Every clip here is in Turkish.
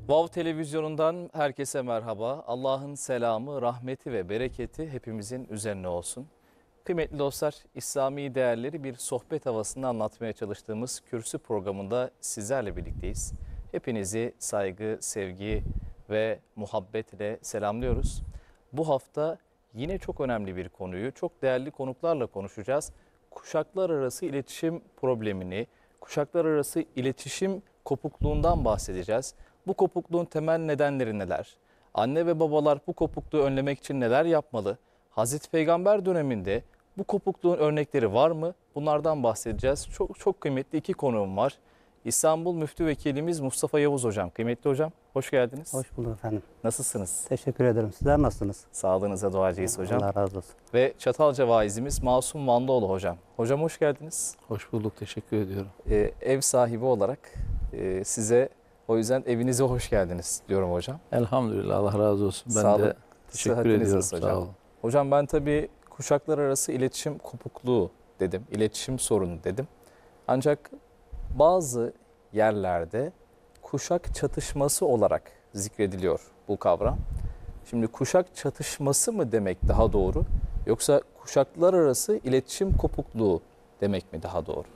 Vav Televizyonu'ndan herkese merhaba. Allah'ın selamı, rahmeti ve bereketi hepimizin üzerine olsun. Kıymetli dostlar, İslami değerleri bir sohbet havasında anlatmaya çalıştığımız Kürsü programında sizlerle birlikteyiz. Hepinizi saygı, sevgi ve muhabbetle selamlıyoruz. Bu hafta yine çok önemli bir konuyu, çok değerli konuklarla konuşacağız. Kuşaklar arası iletişim problemini, kuşaklar arası iletişim kopukluğundan bahsedeceğiz. Bu kopukluğun temel nedenleri neler? Anne ve babalar bu kopukluğu önlemek için neler yapmalı? Hazreti Peygamber döneminde bu kopukluğun örnekleri var mı? Bunlardan bahsedeceğiz. Çok kıymetli iki konuğum var. İstanbul Müftü Vekilimiz Mustafa Yavuz Hocam. Kıymetli hocam, hoş geldiniz. Hoş bulduk efendim. Nasılsınız? Teşekkür ederim. Sizler nasılsınız? Sağlığınıza duacıyız hocam. Allah razı olsun. Ve Çatalca vaizimiz Masum Vanlıoğlu hocam. Hocam hoş geldiniz. Hoş bulduk, teşekkür ediyorum. Ev sahibi olarak size o yüzden evinize hoş geldiniz diyorum hocam. Elhamdülillah, Allah razı olsun. Ben Sağlık, de teşekkür sıhhatiniz ediyorum. nasıl Sağ olun. Hocam ben tabii kuşaklar arası iletişim kopukluğu dedim, iletişim sorunu dedim. Ancak bazı yerlerde kuşak çatışması olarak zikrediliyor bu kavram. Şimdi kuşak çatışması mı demek daha doğru, yoksa kuşaklar arası iletişim kopukluğu demek mi daha doğru?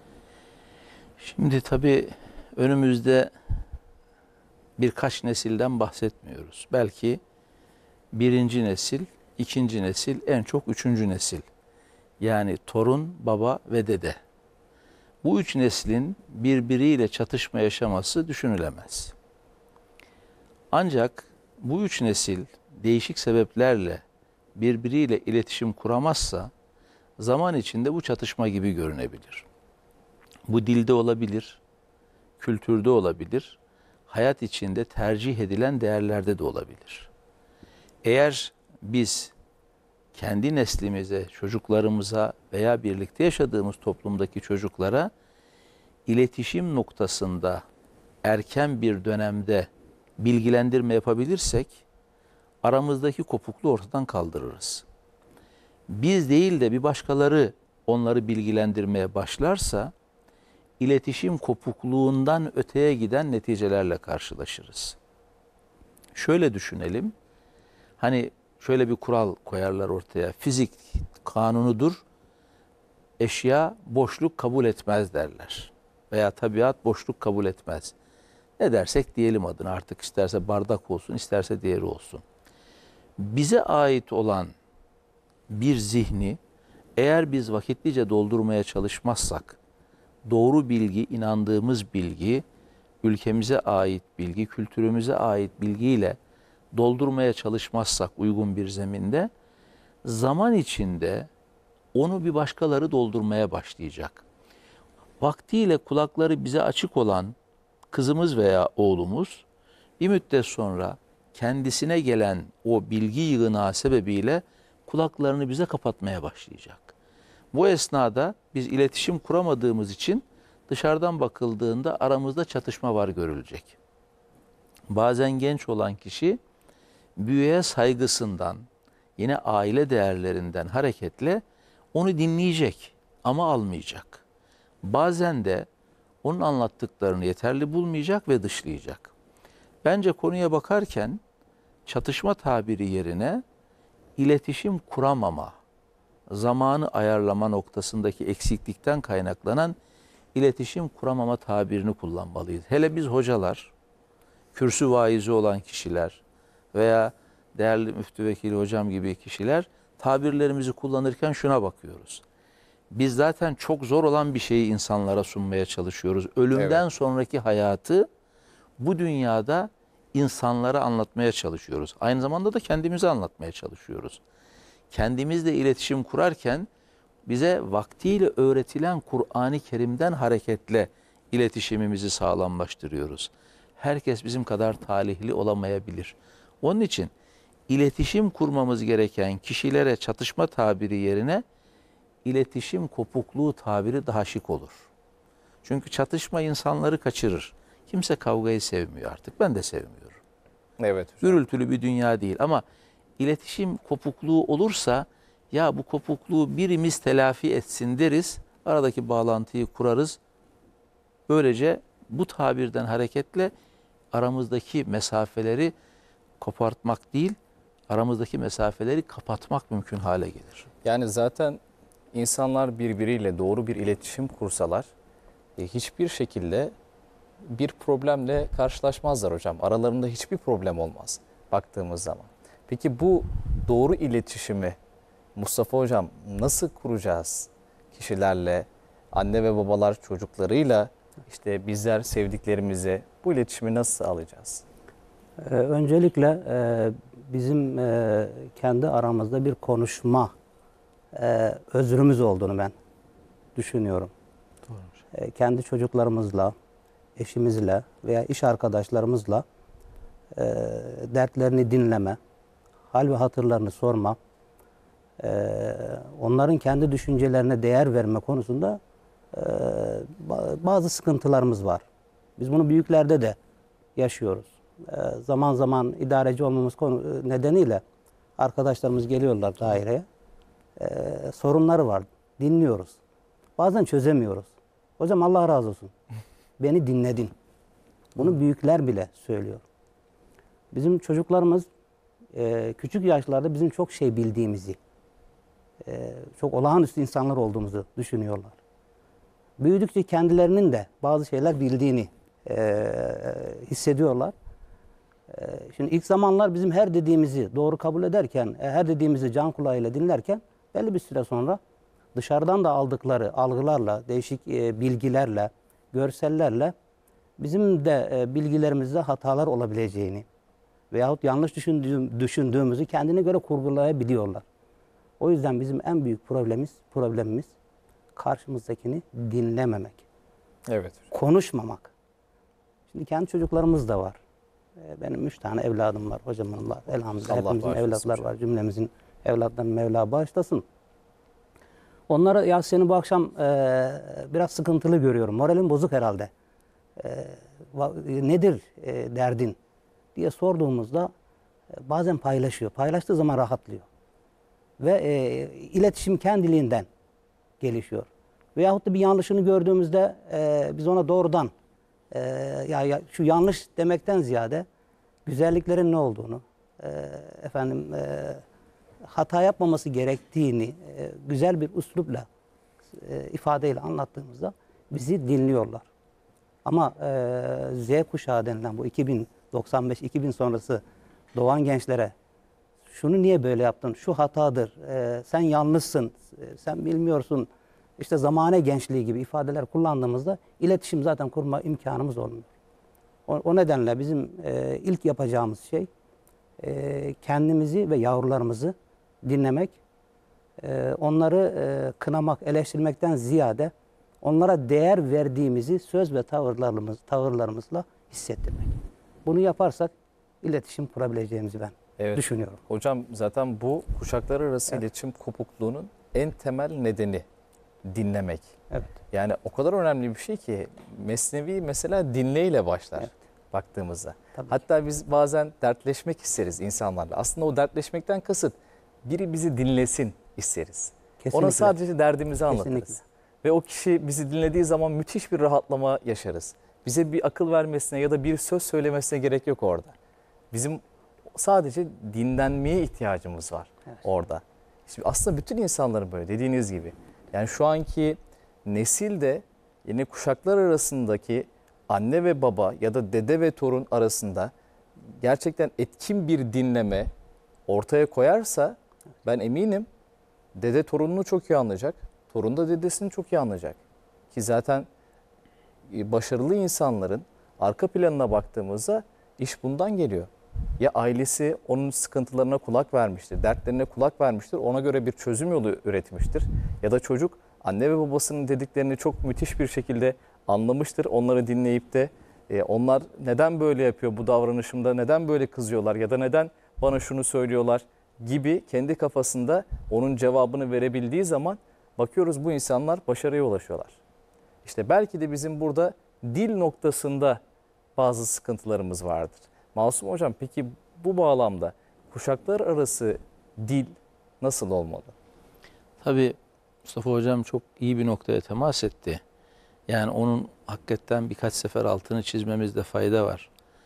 Şimdi tabii önümüzde birkaç nesilden bahsetmiyoruz. Belki birinci nesil, ikinci nesil, en çok üçüncü nesil. Yani torun, baba ve dede. Bu üç neslin birbiriyle çatışma yaşaması düşünülemez. Ancak bu üç nesil değişik sebeplerle birbiriyle iletişim kuramazsa zaman içinde bu çatışma gibi görünebilir. Bu dilde olabilir, kültürde olabilir, hayat içinde tercih edilen değerlerde de olabilir. Eğer biz kendi neslimize, çocuklarımıza veya birlikte yaşadığımız toplumdaki çocuklara iletişim noktasında erken bir dönemde bilgilendirme yapabilirsek aramızdaki kopukluğu ortadan kaldırırız. Biz değil de bir başkaları onları bilgilendirmeye başlarsa iletişim kopukluğundan öteye giden neticelerle karşılaşırız. Şöyle düşünelim. Hani şöyle bir kural koyarlar ortaya. Fizik kanunudur. Eşya boşluk kabul etmez derler. Veya tabiat boşluk kabul etmez. Ne dersek diyelim adını, artık isterse bardak olsun, isterse diğeri olsun. Bize ait olan bir zihni eğer biz vakitlice doldurmaya çalışmazsak, doğru bilgi, inandığımız bilgi, ülkemize ait bilgi, kültürümüze ait bilgiyle doldurmaya çalışmazsak uygun bir zeminde, zaman içinde onu bir başkaları doldurmaya başlayacak. Vaktiyle kulakları bize açık olan kızımız veya oğlumuz bir müddet sonra kendisine gelen o bilgi yığınağı sebebiyle kulaklarını bize kapatmaya başlayacak. Bu esnada biz iletişim kuramadığımız için dışarıdan bakıldığında aramızda çatışma var görülecek. Bazen genç olan kişi büyüğe saygısından, yine aile değerlerinden hareketle onu dinleyecek ama almayacak. Bazen de onun anlattıklarını yeterli bulmayacak ve dışlayacak. Bence konuya bakarken çatışma tabiri yerine iletişim kuramama, zamanı ayarlama noktasındaki eksiklikten kaynaklanan iletişim kuramama tabirini kullanmalıyız. Hele biz hocalar, kürsü vaizi olan kişiler veya değerli müftü vekili hocam gibi kişiler tabirlerimizi kullanırken şuna bakıyoruz. Biz zaten çok zor olan bir şeyi insanlara sunmaya çalışıyoruz. Ölümden sonraki hayatı bu dünyada insanlara anlatmaya çalışıyoruz. Aynı zamanda da kendimize anlatmaya çalışıyoruz. Kendimizle iletişim kurarken bize vaktiyle öğretilen Kur'an-ı Kerim'den hareketle iletişimimizi sağlamlaştırıyoruz. Herkes bizim kadar talihli olamayabilir. Onun için iletişim kurmamız gereken kişilere çatışma tabiri yerine iletişim kopukluğu tabiri daha şık olur. Çünkü çatışma insanları kaçırır. Kimse kavgayı sevmiyor artık. Ben de sevmiyorum. Evet hocam. Gürültülü bir dünya değil ama iletişim kopukluğu olursa ya bu kopukluğu birimiz telafi etsin deriz. Aradaki bağlantıyı kurarız. Böylece bu tabirden hareketle aramızdaki mesafeleri kopartmak değil, aramızdaki mesafeleri kapatmak mümkün hale gelir. Yani zaten insanlar birbiriyle doğru bir iletişim kursalar hiçbir şekilde bir problemle karşılaşmazlar hocam. Aralarında hiçbir problem olmaz baktığımız zaman. Peki bu doğru iletişimi Mustafa hocam nasıl kuracağız kişilerle, anne ve babalar çocuklarıyla, işte bizler sevdiklerimize bu iletişimi nasıl sağlayacağız? Öncelikle bizim kendi aramızda bir konuşma özrümüz olduğunu ben düşünüyorum. Kendi çocuklarımızla, eşimizle veya iş arkadaşlarımızla dertlerini dinleme, hal ve hatırlarını sorma, onların kendi düşüncelerine değer verme konusunda bazı sıkıntılarımız var. Biz bunu büyüklerde de yaşıyoruz. Zaman zaman idareci olmamız nedeniyle arkadaşlarımız geliyorlar daireye. Sorunları var. Dinliyoruz. Bazen çözemiyoruz. Hocam Allah razı olsun. Beni dinledin. Bunu büyükler bile söylüyor. Bizim çocuklarımız küçük yaşlarda bizim çok şey bildiğimizi, çok olağanüstü insanlar olduğumuzu düşünüyorlar. Büyüdükçe kendilerinin de bazı şeyler bildiğini hissediyorlar. Şimdi ilk zamanlar bizim her dediğimizi doğru kabul ederken, her dediğimizi can kulağıyla dinlerken belli bir süre sonra dışarıdan da aldıkları algılarla, değişik bilgilerle, görsellerle bizim de bilgilerimizde hatalar olabileceğini veyahut yanlış düşündüğümüzü kendine göre kurgulayabiliyorlar. O yüzden bizim en büyük problemimiz karşımızdakini dinlememek. Evet. Konuşmamak. Şimdi kendi çocuklarımız da var. Benim 3 tane evladım var, hocamın var. Elhamdülillah Allah hepimizin bağışlasın evlatlar hocam. var. Cümlemizin evlatlarını Mevla bağışlasın. Onlara ya seni bu akşam biraz sıkıntılı görüyorum. Moralin bozuk herhalde. Nedir derdin diye sorduğumuzda bazen paylaşıyor. Paylaştığı zaman rahatlıyor. Ve iletişim kendiliğinden gelişiyor. Veyahut da bir yanlışını gördüğümüzde biz ona doğrudan ya şu yanlış demekten ziyade güzelliklerin ne olduğunu, hata yapmaması gerektiğini güzel bir üslupla, ifadeyle anlattığımızda bizi dinliyorlar. Ama Z kuşağı denilen bu 2095-2000 sonrası doğan gençlere şunu niye böyle yaptın, şu hatadır, sen yanlışsın, sen bilmiyorsun, işte zamane gençliği gibi ifadeler kullandığımızda iletişim zaten kurma imkanımız olmuyor. O nedenle bizim ilk yapacağımız şey kendimizi ve yavrularımızı dinlemek, onları kınamak, eleştirmekten ziyade onlara değer verdiğimizi söz ve tavırlarımızla hissettirmek. Bunu yaparsak iletişim kurabileceğimizi ben düşünüyorum. Hocam zaten bu kuşaklar arası iletişim kopukluğunun en temel nedeni dinlemek. Evet. Yani o kadar önemli bir şey ki Mesnevi mesela dinleyle başlar baktığımızda. Tabii Hatta biz bazen dertleşmek isteriz insanlarla. Aslında o dertleşmekten kasıt biri bizi dinlesin isteriz. Kesinlikle. Ona sadece derdimizi anlatırız. Kesinlikle. Ve o kişi bizi dinlediği zaman müthiş bir rahatlama yaşarız. Bize bir akıl vermesine ya da bir söz söylemesine gerek yok orada. Bizim sadece dinlenmeye ihtiyacımız var orada. Şimdi aslında bütün insanların böyle dediğiniz gibi. Yani şu anki nesilde yine kuşaklar arasındaki anne ve baba ya da dede ve torun arasında gerçekten etkin bir dinleme ortaya koyarsa ben eminim dede torununu çok iyi anlayacak. Torun da dedesini çok iyi anlayacak. Ki zaten başarılı insanların arka planına baktığımızda iş bundan geliyor. Ya ailesi onun sıkıntılarına kulak vermiştir, dertlerine kulak vermiştir, ona göre bir çözüm yolu üretmiştir. Ya da çocuk anne ve babasının dediklerini çok müthiş bir şekilde anlamıştır. Onları dinleyip de onlar neden böyle yapıyor bu davranışımda, neden böyle kızıyorlar ya da neden bana şunu söylüyorlar gibi kendi kafasında onun cevabını verebildiği zaman bakıyoruz bu insanlar başarıya ulaşıyorlar. İşte belki de bizim burada dil noktasında bazı sıkıntılarımız vardır. Masum Hocam peki bu bağlamda kuşaklar arası dil nasıl olmalı? Tabii Mustafa Hocam çok iyi bir noktaya temas etti. Yani onun hakikaten birkaç sefer altını çizmemizde fayda var.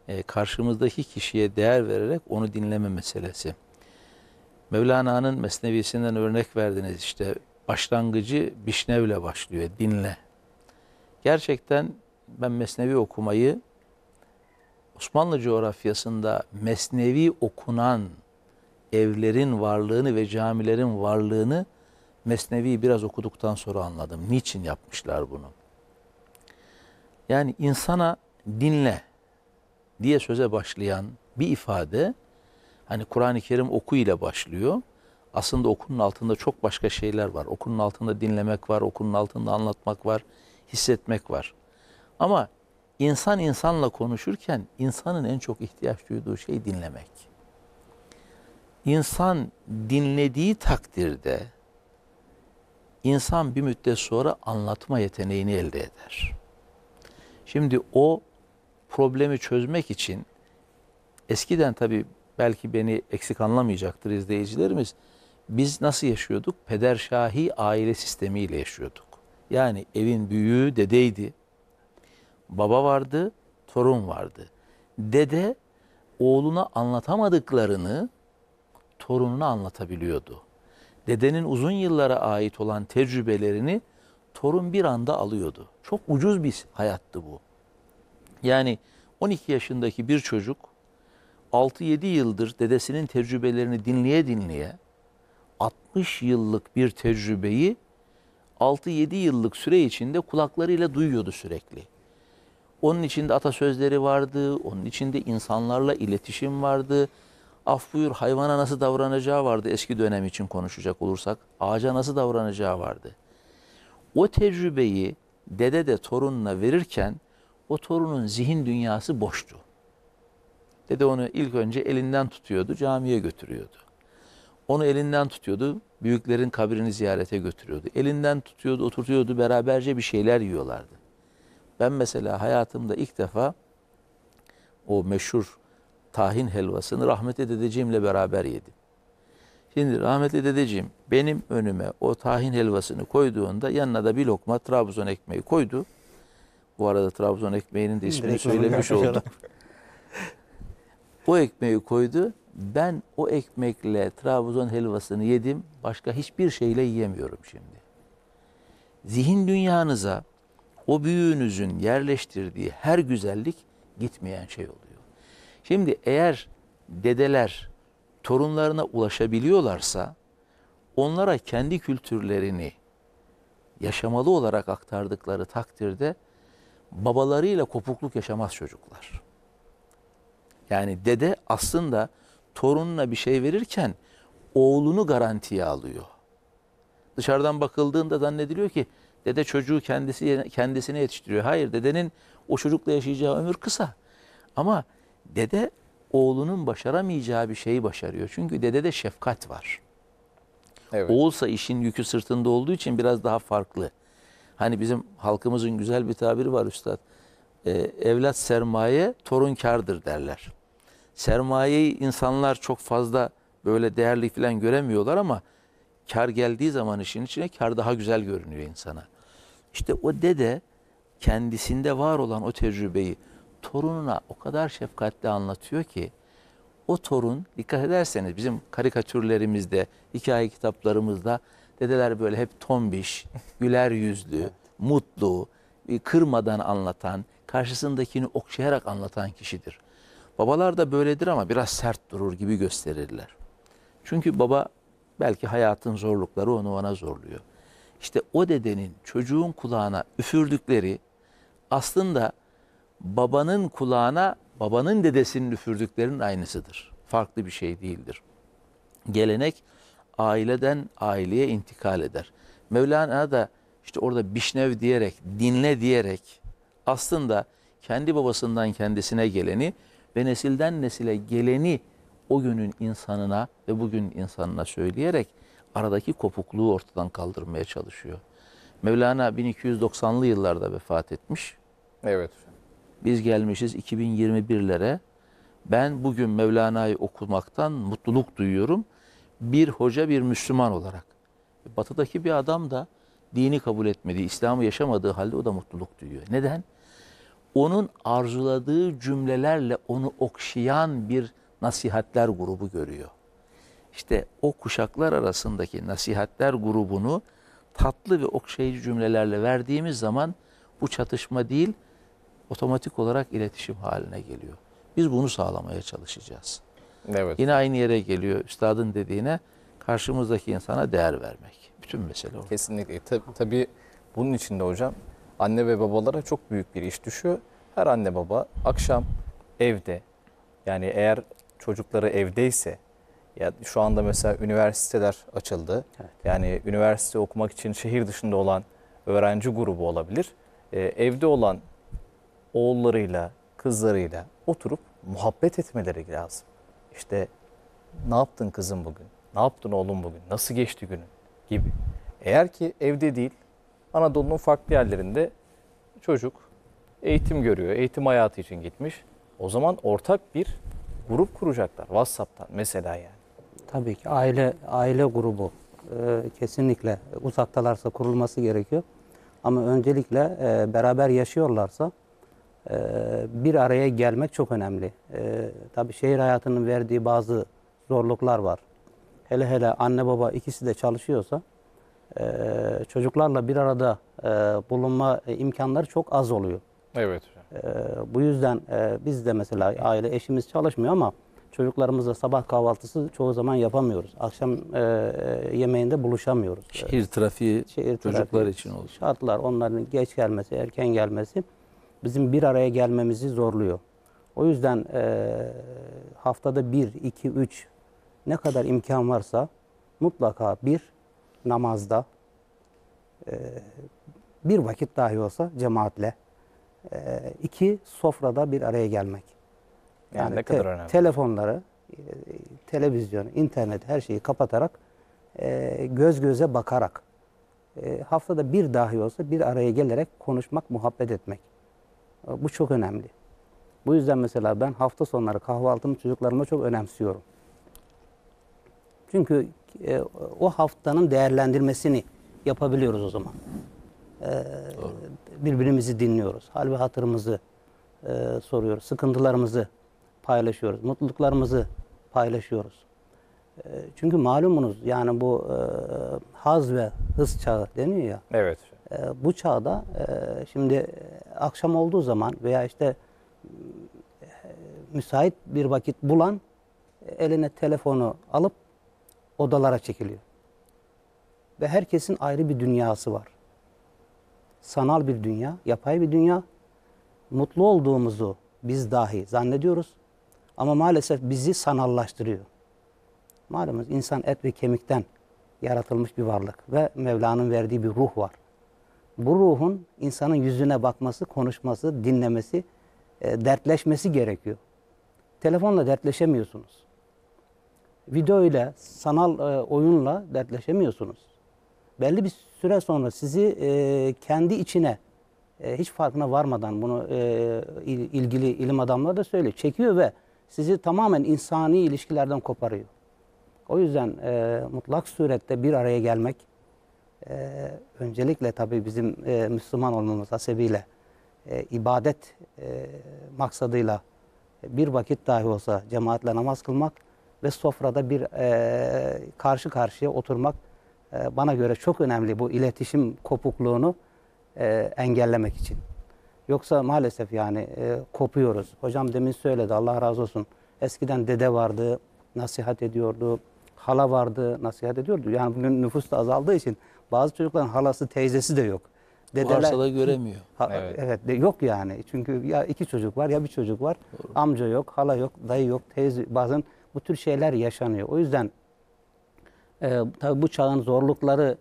karşımızdaki kişiye değer vererek onu dinleme meselesi. Mevlana'nın Mesnevisinden örnek verdiniz, işte başlangıcı Bişnev'le başlıyor, dinle. Gerçekten ben Mesnevi okumayı, Osmanlı coğrafyasında Mesnevi okunan evlerin varlığını ve camilerin varlığını Mesnevi'yi biraz okuduktan sonra anladım. Niçin yapmışlar bunu? Yani insana dinle diye söze başlayan bir ifade, hani Kur'an-ı Kerim oku ile başlıyor. Aslında okunun altında çok başka şeyler var. Okunun altında dinlemek var, okunun altında anlatmak var, hissetmek var. Ama insan insanla konuşurken insanın en çok ihtiyaç duyduğu şey dinlemek. İnsan dinlediği takdirde insan bir müddet sonra anlatma yeteneğini elde eder. Şimdi o problemi çözmek için eskiden tabii belki beni eksik anlamayacaktır izleyicilerimiz. Biz nasıl yaşıyorduk? Pederşahi aile sistemiyle yaşıyorduk. Yani evin büyüğü dedeydi. Baba vardı, torun vardı. Dede oğluna anlatamadıklarını torununa anlatabiliyordu. Dedenin uzun yıllara ait olan tecrübelerini torun bir anda alıyordu. Çok ucuz bir hayattı bu. Yani 12 yaşındaki bir çocuk 6-7 yıldır dedesinin tecrübelerini dinleye dinleye 60 yıllık bir tecrübeyi 6-7 yıllık süre içinde kulaklarıyla duyuyordu sürekli. Onun içinde atasözleri vardı, onun içinde insanlarla iletişim vardı. Af buyur, hayvana nasıl davranacağı vardı eski dönem için konuşacak olursak. Ağaca nasıl davranacağı vardı. O tecrübeyi dede de torununa verirken o torunun zihin dünyası boştu. Dede onu ilk önce elinden tutuyordu, camiye götürüyordu. Onu elinden tutuyordu, büyüklerin kabrini ziyarete götürüyordu. Elinden tutuyordu, oturtuyordu, beraberce bir şeyler yiyorlardı. Ben mesela hayatımda ilk defa o meşhur tahin helvasını rahmetli dedeciğimle beraber yedim. Şimdi rahmetli dedeciğim benim önüme o tahin helvasını koyduğunda yanına da bir lokma Trabzon ekmeği koydu. Bu arada Trabzon ekmeğinin de ismini söylemiş oldum. O ekmeği koydu. Ben o ekmekle Trabzon helvasını yedim. Başka hiçbir şeyle yiyemiyorum şimdi. Zihin dünyanıza o büyüğünüzün yerleştirdiği her güzellik gitmeyen şey oluyor. Şimdi eğer dedeler torunlarına ulaşabiliyorlarsa onlara kendi kültürlerini yaşamalı olarak aktardıkları takdirde babalarıyla kopukluk yaşamaz çocuklar. Yani dede aslında torununa bir şey verirken oğlunu garantiye alıyor. Dışarıdan bakıldığında zannediliyor ki dede çocuğu kendisine yetiştiriyor. Hayır, dedenin o çocukla yaşayacağı ömür kısa. Ama dede oğlunun başaramayacağı bir şeyi başarıyor. Çünkü dedede şefkat var. Evet. Oğulsa işin yükü sırtında olduğu için biraz daha farklı. Hani bizim halkımızın güzel bir tabiri var üstad. Evlat sermaye, torun kârdır derler. Sermayeyi insanlar çok fazla böyle değerli falan göremiyorlar ama kar geldiği zaman işin içine kar daha güzel görünüyor insana. İşte o dede kendisinde var olan o tecrübeyi torununa o kadar şefkatli anlatıyor ki o torun, dikkat ederseniz bizim karikatürlerimizde, hikaye kitaplarımızda dedeler böyle hep tombiş, güler yüzlü, mutlu, kırmadan anlatan, karşısındakini okşayarak anlatan kişidir. Babalar da böyledir ama biraz sert durur gibi gösterirler. Çünkü baba belki hayatın zorlukları onu ona zorluyor. İşte o dedenin çocuğun kulağına üfürdükleri aslında babanın kulağına babanın dedesinin üfürdüklerinin aynısıdır. Farklı bir şey değildir. Gelenek aileden aileye intikal eder. Mevlana da işte orada bişnev diyerek, dinle diyerek aslında kendi babasından kendisine geleni ve nesilden nesile geleni o günün insanına ve bugün insanına söyleyerek aradaki kopukluğu ortadan kaldırmaya çalışıyor. Mevlana 1290'lı yıllarda vefat etmiş. Evet. Biz gelmişiz 2021'lere. Ben bugün Mevlana'yı okumaktan mutluluk duyuyorum. Bir hoca, bir Müslüman olarak. Batı'daki bir adam da dini kabul etmediği, İslam'ı yaşamadığı halde o da mutluluk duyuyor. Neden? onun arzuladığı cümlelerle onu okşayan bir nasihatler grubu görüyor. İşte o kuşaklar arasındaki nasihatler grubunu tatlı ve okşayıcı cümlelerle verdiğimiz zaman bu çatışma değil, otomatik olarak iletişim haline geliyor. Biz bunu sağlamaya çalışacağız. Evet. Yine aynı yere geliyor üstadın dediğine, karşımızdaki insana değer vermek. Bütün mesele o. Kesinlikle. Tabii bunun içinde hocam anne ve babalara çok büyük bir iş düşüyor. Her anne baba akşam evde, yani eğer çocukları evdeyse, ya şu anda mesela üniversiteler açıldı. Evet. Yani üniversite okumak için şehir dışında olan öğrenci grubu olabilir. Evde olan oğullarıyla, kızlarıyla oturup muhabbet etmeleri lazım. İşte ne yaptın kızım bugün? Ne yaptın oğlum bugün? Nasıl geçti günün? Gibi. Eğer ki evde değil, Anadolu'nun farklı yerlerinde çocuk eğitim görüyor, eğitim hayatı için gitmiş. O zaman ortak bir grup kuracaklar WhatsApp'tan mesela yani. Tabii ki aile grubu kesinlikle uzaktalarsa kurulması gerekiyor. Ama öncelikle beraber yaşıyorlarsa bir araya gelmek çok önemli. Tabii şehir hayatının verdiği bazı zorluklar var. Hele hele anne baba ikisi de çalışıyorsa çocuklarla bir arada bulunma imkanları çok az oluyor. Evet. Bu yüzden biz de mesela aile, eşimiz çalışmıyor ama çocuklarımızla sabah kahvaltısı çoğu zaman yapamıyoruz. Akşam yemeğinde buluşamıyoruz. Şehir trafiği çocuklar trafiği, için olsun. şartlar, onların geç gelmesi, erken gelmesi bizim bir araya gelmemizi zorluyor. O yüzden haftada 1, 2, 3 ne kadar imkan varsa mutlaka bir namazda bir vakit dahi olsa cemaatle, iki sofrada bir araya gelmek. Yani ne kadar önemli. Telefonları, televizyon, internet her şeyi kapatarak göz göze bakarak haftada bir dahi olsa bir araya gelerek konuşmak, muhabbet etmek. Bu çok önemli. Bu yüzden mesela ben hafta sonları kahvaltımı çocuklarıma çok önemsiyorum. Çünkü o haftanın değerlendirmesini yapabiliyoruz o zaman. Birbirimizi dinliyoruz. Hal ve hatırımızı soruyoruz. Sıkıntılarımızı paylaşıyoruz. Mutluluklarımızı paylaşıyoruz. Çünkü malumunuz yani bu haz ve hız çağı deniyor ya. Evet. Bu çağda şimdi akşam olduğu zaman veya işte müsait bir vakit bulan eline telefonu alıp odalara çekiliyor. Ve herkesin ayrı bir dünyası var. Sanal bir dünya, yapay bir dünya. Mutlu olduğumuzu biz dahi zannediyoruz. Ama maalesef bizi sanallaştırıyor. Malumunuz insan et ve kemikten yaratılmış bir varlık ve Mevla'nın verdiği bir ruh var. Bu ruhun insanın yüzüne bakması, konuşması, dinlemesi, dertleşmesi gerekiyor. Telefonla dertleşemiyorsunuz. Video ile, sanal oyunla dertleşemiyorsunuz. Belli bir süre sonra sizi kendi içine hiç farkına varmadan bunu ilgili ilim adamları da söylüyor. Çekiyor ve sizi tamamen insani ilişkilerden koparıyor. O yüzden mutlak surette bir araya gelmek öncelikle tabii bizim Müslüman olmamız hasebiyle ibadet maksadıyla bir vakit dahi olsa cemaatle namaz kılmak ve sofrada bir karşı karşıya oturmak bana göre çok önemli bu iletişim kopukluğunu engellemek için. Yoksa maalesef yani kopuyoruz. Hocam demin söyledi, Allah razı olsun. Eskiden dede vardı, nasihat ediyordu. Hala vardı, nasihat ediyordu. Yani bugün nüfus da azaldığı için bazı çocukların halası, teyzesi de yok. Varsa da göremiyor. Evet, yok yani. Çünkü ya iki çocuk var ya bir çocuk var. Doğru. Amca yok, hala yok, dayı yok, teyze. Bazen bu tür şeyler yaşanıyor. O yüzden tabii bu çağın zorlukları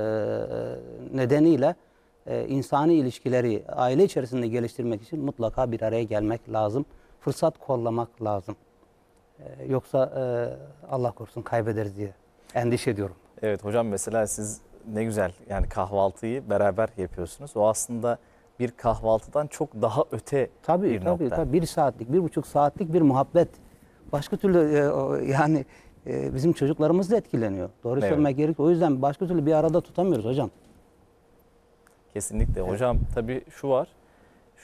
nedeniyle insani ilişkileri aile içerisinde geliştirmek için mutlaka bir araya gelmek lazım. Fırsat kollamak lazım. Yoksa Allah korusun kaybederiz diye endişe ediyorum. Evet hocam, mesela siz ne güzel yani kahvaltıyı beraber yapıyorsunuz. O aslında bir kahvaltıdan çok daha öte bir nokta. Tabii. 1 saatlik, 1,5 saatlik bir muhabbet. Başka türlü yani bizim çocuklarımız da etkileniyor. Doğru söylemek gerekiyor. O yüzden başka türlü bir arada tutamıyoruz hocam. Kesinlikle. Evet. Hocam tabii şu var.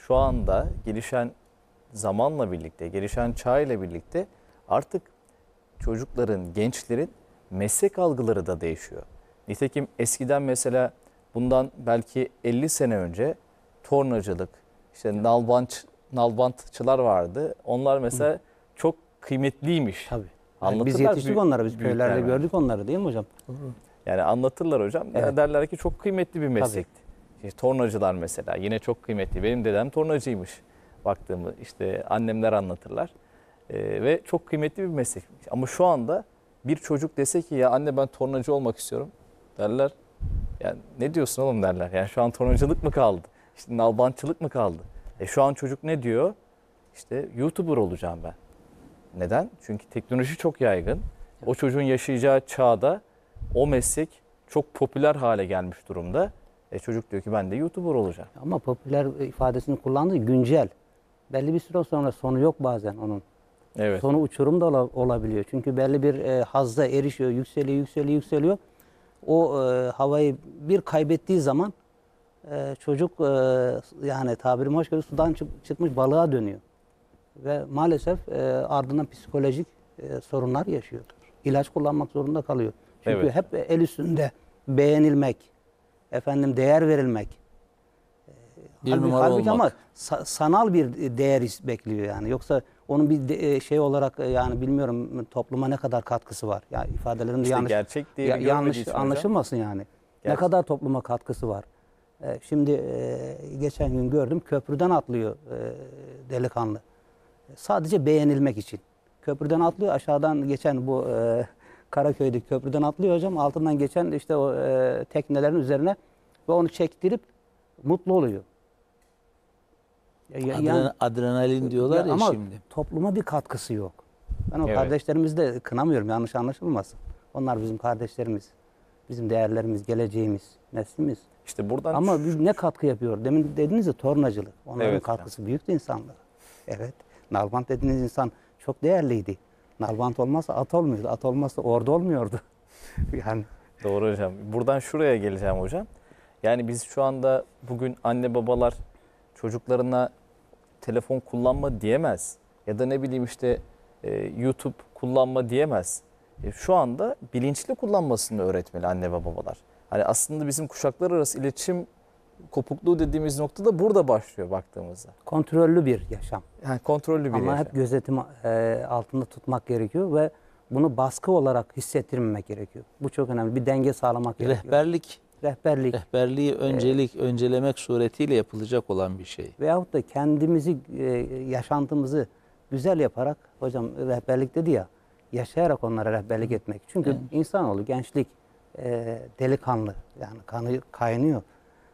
şu anda gelişen zamanla birlikte, gelişen çağ ile birlikte artık çocukların, gençlerin meslek algıları da değişiyor. Nitekim eskiden mesela bundan belki 50 sene önce tornacılık, işte nalbantçılar vardı. Onlar mesela çok kıymetliymiş. Tabii. Yani biz Anlatırlar yetiştik onlara, biz büyükler köylerde bence. gördük onları değil mi hocam? Yani anlatırlar hocam. Evet. Derler ki çok kıymetli bir meslekti. İşte tornacılar mesela yine çok kıymetli. Benim dedem tornacıymış. Baktığımı işte annemler anlatırlar. Ve çok kıymetli bir meslek. Ama şu anda bir çocuk dese ki ya anne ben tornacı olmak istiyorum derler. Yani ne diyorsun oğlum derler. Yani şu an tornacılık mı kaldı? İşte nalbantçılık mı kaldı? Şu an çocuk ne diyor? İşte YouTuber olacağım ben. Neden? Çünkü teknoloji çok yaygın. O çocuğun yaşayacağı çağda o meslek çok popüler hale gelmiş durumda. Çocuk diyor ki ben de YouTuber olacağım. Ama popüler ifadesini kullandığı güncel. Belli bir süre sonra sonu yok bazen onun. Evet. Sonu uçurum da olabiliyor. Çünkü belli bir hazza erişiyor, yükseliyor. O havayı bir kaybettiği zaman çocuk yani tabirim hoş görür sudan çıkmış balığa dönüyor. Ve maalesef ardından psikolojik sorunlar yaşıyor. İlaç kullanmak zorunda kalıyor. Çünkü Evet. hep el üstünde beğenilmek, değer verilmek. Bir numara Halbuki olmak. ama sanal bir değer bekliyor yani. Yoksa onun bir şey olarak yani bilmiyorum topluma ne kadar katkısı var. Yani ifadelerimde İşte yanlış gerçek değeri görmediği yanlış için hocam. anlaşılmasın yani. Ne Gerçek. kadar topluma katkısı var. Şimdi geçen gün gördüm köprüden atlıyor delikanlı. Sadece beğenilmek için. Köprüden atlıyor aşağıdan geçen bu Karaköy'deki köprüden atlıyor hocam. Altından geçen işte o teknelerin üzerine ve onu çektirip mutlu oluyor. Adrenalin diyorlar ya ama şimdi. topluma bir katkısı yok. Ben o Evet. kardeşlerimizi de kınamıyorum, yanlış anlaşılmasın. Onlar bizim kardeşlerimiz, bizim değerlerimiz, geleceğimiz, neslimiz. İşte buradan Ama biz ne katkı yapıyor? Demin dediniz ya tornacılık. Onların Evet katkısı büyüktü insanlara. Evet. Nalbant dediğiniz insan çok değerliydi. Nalbant olmazsa at olmuyordu. At olmazsa ordu olmuyordu. Yani doğru hocam. Buradan şuraya geleceğim hocam. Yani biz şu anda bugün anne babalar çocuklarına telefon kullanma diyemez. Ya da ne bileyim işte YouTube kullanma diyemez. Şu anda bilinçli kullanmasını öğretmeli anne ve babalar. Hani aslında bizim kuşaklar arası iletişim kopukluğu dediğimiz nokta da burada başlıyor baktığımızda. kontrollü bir yaşam. Yani kontrollü bir Ama yaşam. hep gözetim altında tutmak gerekiyor ve bunu baskı olarak hissettirmemek gerekiyor. Bu çok önemli. Bir denge sağlamak gerekiyor. Rehberlik. Rehberliği öncelemek suretiyle yapılacak olan bir şey. Veyahut da kendimizi, yaşantımızı güzel yaparak, hocam rehberlik dedi ya, yaşayarak onlara rehberlik etmek. Çünkü insanoğlu, gençlik, delikanlı, yani kanı kaynıyor.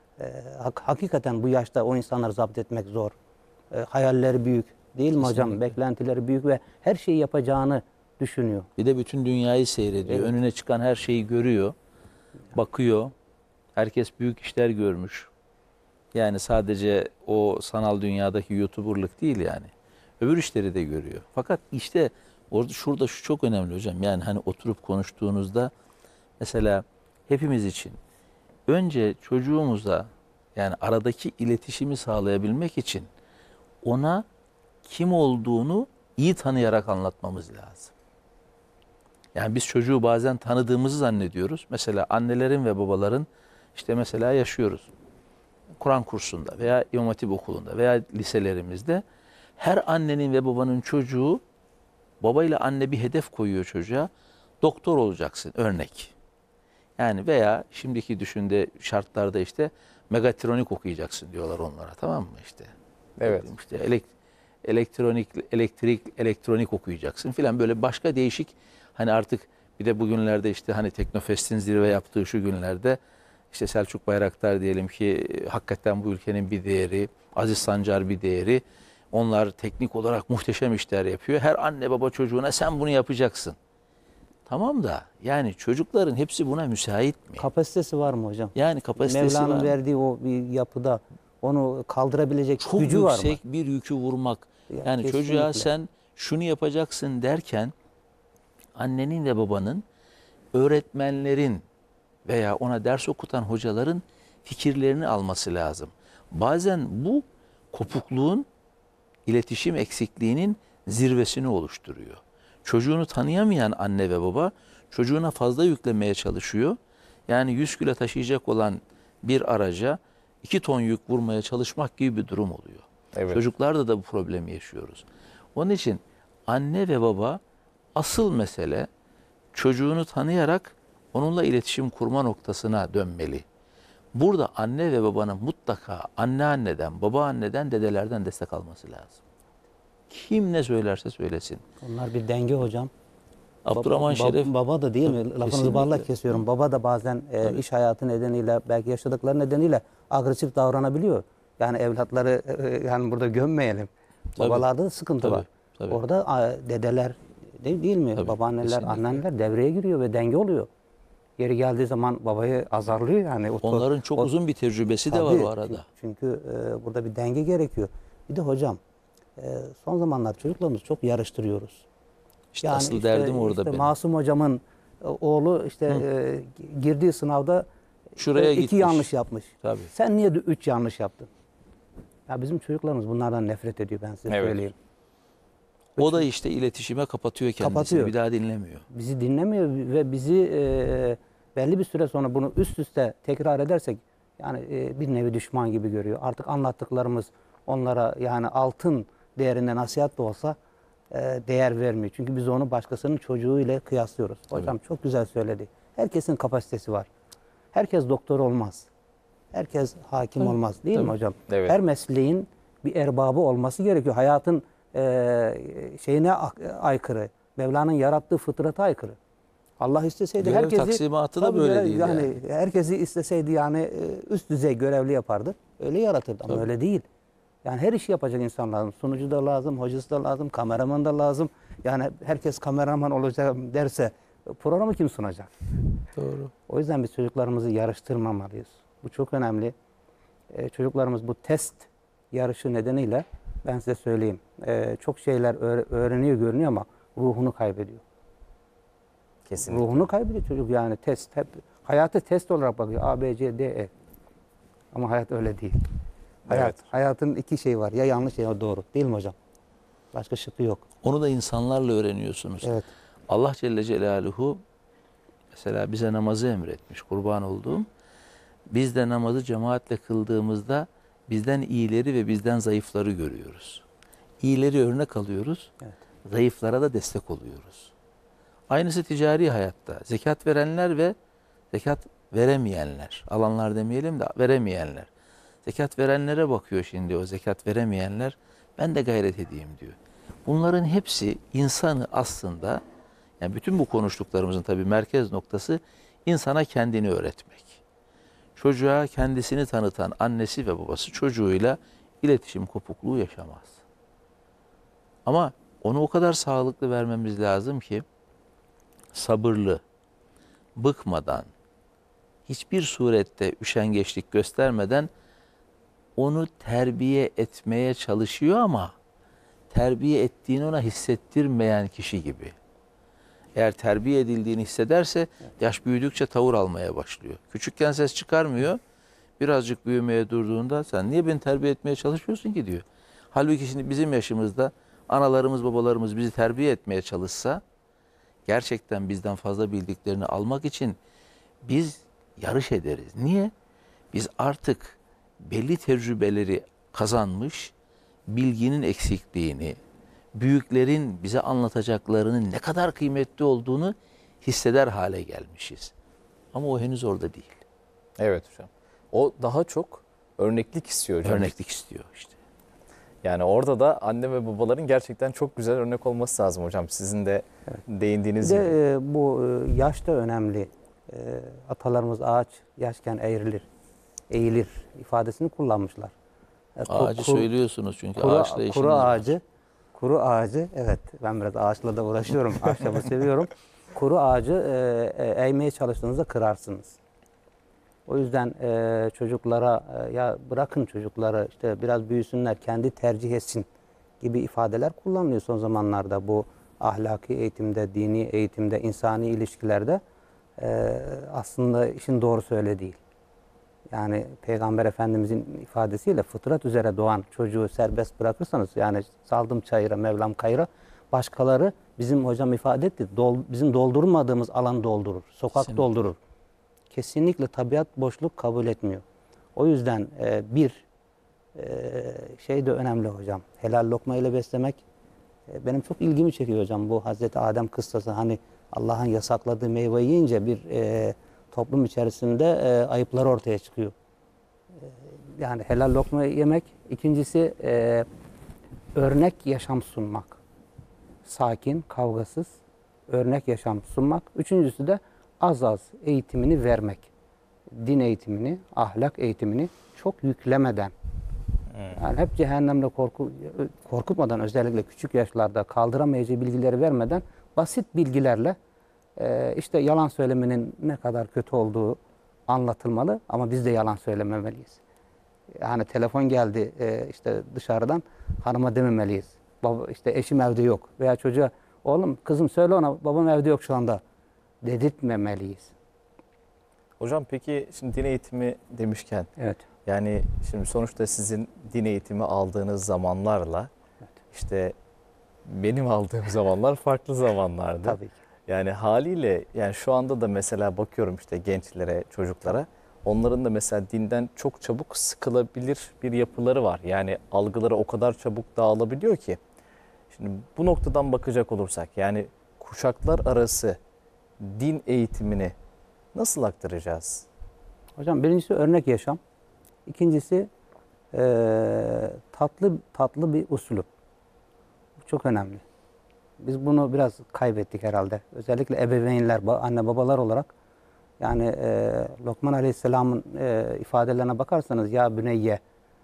Hakikaten bu yaşta o insanları zapt etmek zor. Hayalleri büyük değil mi hocam? Kesinlikle. Beklentileri büyük ve her şeyi yapacağını düşünüyor. Bir de bütün dünyayı seyrediyor. Evet. Önüne çıkan her şeyi görüyor. Bakıyor. Herkes büyük işler görmüş. Yani sadece o sanal dünyadaki YouTuber'lık değil yani. Öbür işleri de görüyor. Fakat işte şurada şu çok önemli hocam. Yani hani oturup konuştuğunuzda mesela hepimiz için önce çocuğumuza yani aradaki iletişimi sağlayabilmek için ona kim olduğunu iyi tanıyarak anlatmamız lazım. Yani biz çocuğu bazen tanıdığımızı zannediyoruz. Mesela annelerin ve babaların işte mesela yaşıyoruz. Kur'an kursunda veya İmam Hatip okulunda veya liselerimizde her annenin ve babanın çocuğu babayla anne bir hedef koyuyor çocuğa. Doktor olacaksın örnek. Yani veya şimdiki düşünde şartlarda işte megatronik okuyacaksın diyorlar onlara, tamam mı işte. Evet. İşte elektronik okuyacaksın filan böyle başka değişik hani artık bir de bugünlerde işte hani Teknofest'in zirve yaptığı şu günlerde işte Selçuk Bayraktar diyelim ki hakikaten bu ülkenin bir değeri, Aziz Sancar bir değeri. Onlar teknik olarak muhteşem işler yapıyor. Her anne baba çocuğuna sen bunu yapacaksın. Tamam da yani çocukların hepsi buna müsait mi? Kapasitesi var mı hocam? Yani kapasitesi var Mevla'nın mı? verdiği o bir yapıda onu kaldırabilecek Çok gücü var mı? yüksek bir yükü vurmak. Ya, Yani çocuğa kesinlikle. sen şunu yapacaksın derken annenin ve babanın, öğretmenlerin veya ona ders okutan hocaların fikirlerini alması lazım. Bazen bu kopukluğun, iletişim eksikliğinin zirvesini oluşturuyor. Çocuğunu tanıyamayan anne ve baba çocuğuna fazla yüklemeye çalışıyor. Yani 100 kilo taşıyacak olan bir araca 2 ton yük vurmaya çalışmak gibi bir durum oluyor. Evet. Çocuklarda da bu problemi yaşıyoruz. Onun için anne ve baba asıl mesele çocuğunu tanıyarak onunla iletişim kurma noktasına dönmeli. Burada anne ve babanın mutlaka anneanneden, babaanneden, dedelerden destek alması lazım. Kim ne söylerse söylesin. Onlar bir denge hocam. Abdurrahman Şeref Baba da değil mi? Lafınızı kesinlikle. balla kesiyorum. Baba da bazen iş hayatı nedeniyle, belki yaşadıkları nedeniyle agresif davranabiliyor. Yani evlatları yani burada gömmeyelim. Tabii. Babalarda da sıkıntı Tabii, var. tabii. Orada dedeler değil mi? Tabii, Babaanneler, kesinlikle. anneanneler devreye giriyor ve denge oluyor. Yeri geldiği zaman babayı azarlıyor yani. Onların çok uzun bir tecrübesi de var Tabii, o arada. Çünkü burada bir denge gerekiyor. Bir de hocam son zamanlar çocuklarımızı çok yarıştırıyoruz. İşte asıl derdim orada benim. Masum hocamın oğlu girdiği sınavda Şuraya 2 gitmiş. yanlış yapmış. Tabii. Sen niye 3 yanlış yaptın? Ya bizim çocuklarımız bunlardan nefret ediyor, ben size Evet. söyleyeyim. O da işte iletişime kapatıyor kendisini. Kapatıyor. Bir daha dinlemiyor. Bizi dinlemiyor ve bizi belli bir süre sonra bunu üst üste tekrar edersek yani bir nevi düşman gibi görüyor. Artık anlattıklarımız onlara yani altın değerinde nasihat da olsa değer vermiyor. Çünkü biz onu başkasının çocuğuyla kıyaslıyoruz. Hocam çok güzel söyledi. Herkesin kapasitesi var. Herkes doktor olmaz. Herkes hakim olmaz. Değil mi hocam? Evet. Her mesleğin bir erbabı olması gerekiyor. Hayatın şeyine aykırı. Mevla'nın yarattığı fıtrata aykırı. Allah isteseydi Görev herkesi taksimatı da tabii böyle değil yani. Herkesi isteseydi yani üst düzey görevli yapardı. Öyle yaratırdı ama öyle değil. Yani her işi yapacak insan lazım. Sunucu da lazım, hocası da lazım, kameraman da lazım. Yani herkes kameraman olacak derse programı kim sunacak? Doğru. O yüzden biz çocuklarımızı yarıştırmamalıyız. Bu çok önemli. Çocuklarımız bu test yarışı nedeniyle ben size söyleyeyim. Çok şeyler öğreniyor, görünüyor ama ruhunu kaybediyor. Kesinlikle. Ruhunu kaybediyor çocuk yani test. Hep hayatı test olarak bakıyor. A, B, C, D, E. Ama hayat öyle değil. Evet. Hayatın 2 şeyi var. Ya yanlış ya doğru. Değil mi hocam? Başka şıkkı yok. Onu da insanlarla öğreniyorsunuz. Evet. Allah Celle Celaluhu mesela bize namazı emretmiş. Kurban olduğum. Biz de namazı cemaatle kıldığımızda bizden iyileri ve bizden zayıfları görüyoruz. İyileri örnek alıyoruz. Evet. Zayıflara da destek oluyoruz. Aynısı ticari hayatta. Zekat verenler ve zekat veremeyenler. Alanlar demeyelim de veremeyenler. Zekat verenlere bakıyor şimdi o zekat veremeyenler. Ben de gayret edeyim diyor. Bunların hepsi insanı aslında, yani bütün bu konuştuklarımızın tabii merkez noktası insana kendini öğretmek. Çocuğa kendisini tanıtan annesi ve babası çocuğuyla iletişim kopukluğu yaşamaz. Ama onu o kadar sağlıklı vermemiz lazım ki sabırlı, bıkmadan, hiçbir surette üşengeçlik göstermeden onu terbiye etmeye çalışıyor ama terbiye ettiğini ona hissettirmeyen kişi gibi. Eğer terbiye edildiğini hissederse yaş büyüdükçe tavır almaya başlıyor. Küçükken ses çıkarmıyor. Birazcık büyümeye durduğunda sen niye beni terbiye etmeye çalışıyorsun ki diyor. Halbuki şimdi bizim yaşımızda analarımız babalarımız bizi terbiye etmeye çalışsa gerçekten bizden fazla bildiklerini almak için biz yarış ederiz. Niye? Biz artık belli tecrübeleri kazanmış, bilginin eksikliğini, büyüklerin bize anlatacaklarının ne kadar kıymetli olduğunu hisseder hale gelmişiz. Ama o henüz orada değil. Evet hocam. O daha çok örneklik istiyor hocam. Örneklik istiyor işte. Yani orada da anne ve babaların gerçekten çok güzel örnek olması lazım hocam. Sizin de değindiğiniz Bir gibi. de bu yaş da önemli. Atalarımız ağaç yaşken eğilir ifadesini kullanmışlar. Ağacı söylüyorsunuz çünkü ağaçla işiniz var. Kuru ağacı, evet ben biraz ağaçla da uğraşıyorum, ahşabı seviyorum. Kuru ağacı eğmeye çalıştığınızda kırarsınız. O yüzden çocuklara ya bırakın çocukları işte biraz büyüsünler, kendi tercih etsin gibi ifadeler kullanılıyor son zamanlarda bu ahlaki eğitimde, dini eğitimde, insani ilişkilerde aslında işin doğrusu öyle değil. Yani Peygamber Efendimizin ifadesiyle fıtrat üzere doğan çocuğu serbest bırakırsanız, yani saldım çayıra Mevlam kayıra, başkaları bizim hocam ifade etti, bizim doldurmadığımız alanı doldurur. Sokak Kesinlikle. doldurur. Kesinlikle tabiat boşluk kabul etmiyor. O yüzden şey de önemli hocam. Helal lokma ile beslemek benim çok ilgimi çekiyor hocam. Bu Hazreti Adem kıssası, hani Allah'ın yasakladığı meyveyi yiyince bir toplum içerisinde ayıplar ortaya çıkıyor. Yani helal lokma yemek. İkincisi örnek yaşam sunmak. Sakin, kavgasız, örnek yaşam sunmak. Üçüncüsü de az az eğitimini vermek. Din eğitimini, ahlak eğitimini çok yüklemeden. Yani hep cehennemle korkutmadan, özellikle küçük yaşlarda kaldıramayacağı bilgileri vermeden, basit bilgilerle işte yalan söylemenin ne kadar kötü olduğu anlatılmalı, ama biz de yalan söylememeliyiz. Yani telefon geldi işte dışarıdan, hanıma dememeliyiz. Baba, işte eşim evde yok, veya çocuğa oğlum kızım söyle ona babam evde yok şu anda dedirtmemeliyiz. Hocam peki şimdi din eğitimi demişken, Evet. yani şimdi sonuçta sizin din eğitimi aldığınız zamanlarla işte benim aldığım zamanlar farklı zamanlardı. Tabii ki. Yani haliyle, yani şu anda da mesela bakıyorum işte gençlere, çocuklara, onların da mesela dinden çok çabuk sıkılabilir bir yapıları var. Yani algıları o kadar çabuk dağılabiliyor ki. Şimdi bu noktadan bakacak olursak, yani kuşaklar arası din eğitimini nasıl aktaracağız? Hocam birincisi örnek yaşam. İkincisi tatlı bir üslup. Bu çok önemli. Biz bunu biraz kaybettik herhalde. Özellikle ebeveynler, anne babalar olarak. Yani Lokman Aleyhisselam'ın ifadelerine bakarsanız, ya büneyye,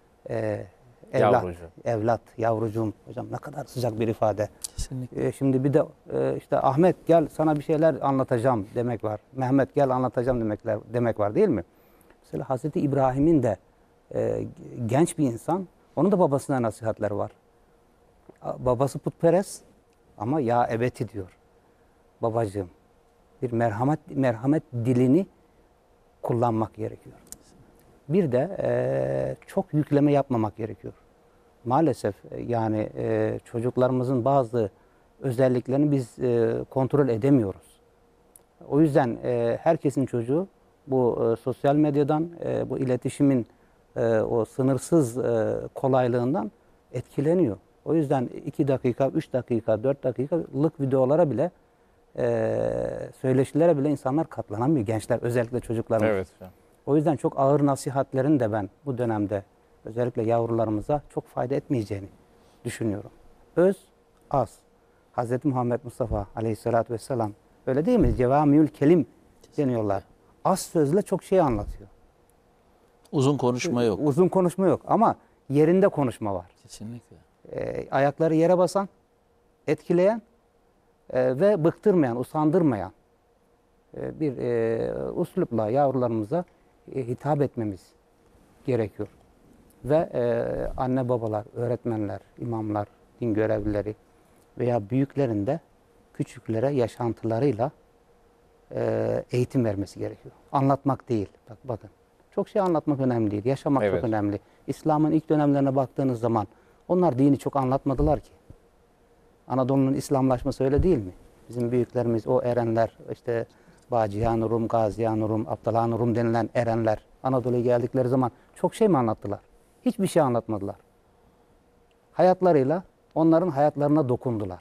evlat, Yavrucu. evlat, yavrucuğum. Hocam ne kadar sıcak bir ifade. Kesinlikle. Şimdi bir de işte Ahmet gel sana bir şeyler anlatacağım demek var. Mehmet gel anlatacağım demek var, değil mi? Mesela Hazreti İbrahim'in de genç bir insan, onun da babasına nasihatleri var. Babası putperest ama ya ebeti diyor. Babacığım, bir merhamet dilini kullanmak gerekiyor. Bir de çok yükleme yapmamak gerekiyor. Maalesef yani çocuklarımızın bazı özelliklerini biz kontrol edemiyoruz. O yüzden herkesin çocuğu bu sosyal medyadan, bu iletişimin o sınırsız kolaylığından etkileniyor. O yüzden 2 dakika, 3 dakika, 4 dakikalık videolara bile, söyleşilere bile insanlar katlanamıyor. Gençler, özellikle çocuklarımız. Evet hocam. O yüzden çok ağır nasihatlerin de ben bu dönemde özellikle yavrularımıza çok fayda etmeyeceğini düşünüyorum. Öz, az. Hz. Muhammed Mustafa Aleyhisselatü Vesselam öyle değil mi? Cevamiül kelim deniyorlar. Az sözle çok şey anlatıyor. Uzun konuşma yok. Uzun konuşma yok ama yerinde konuşma var. Kesinlikle. Ayakları yere basan, etkileyen ve bıktırmayan, usandırmayan bir üslupla yavrularımıza hitap etmemiz gerekiyor. Ve anne babalar, öğretmenler, imamlar, din görevlileri veya büyüklerin de küçüklere yaşantılarıyla eğitim vermesi gerekiyor. Anlatmak değil. Bakın. Çok şey anlatmak önemli değil. Yaşamak Evet. çok önemli. İslam'ın ilk dönemlerine baktığınız zaman onlar dini çok anlatmadılar ki. Anadolu'nun İslamlaşması öyle değil mi? Bizim büyüklerimiz, o erenler, işte Bacıyan Rum, Gaziyan Rum, Abdalhan Rum denilen erenler Anadolu'ya geldikleri zaman çok şey mi anlattılar? Hiçbir şey anlatmadılar. Hayatlarıyla onların hayatlarına dokundular.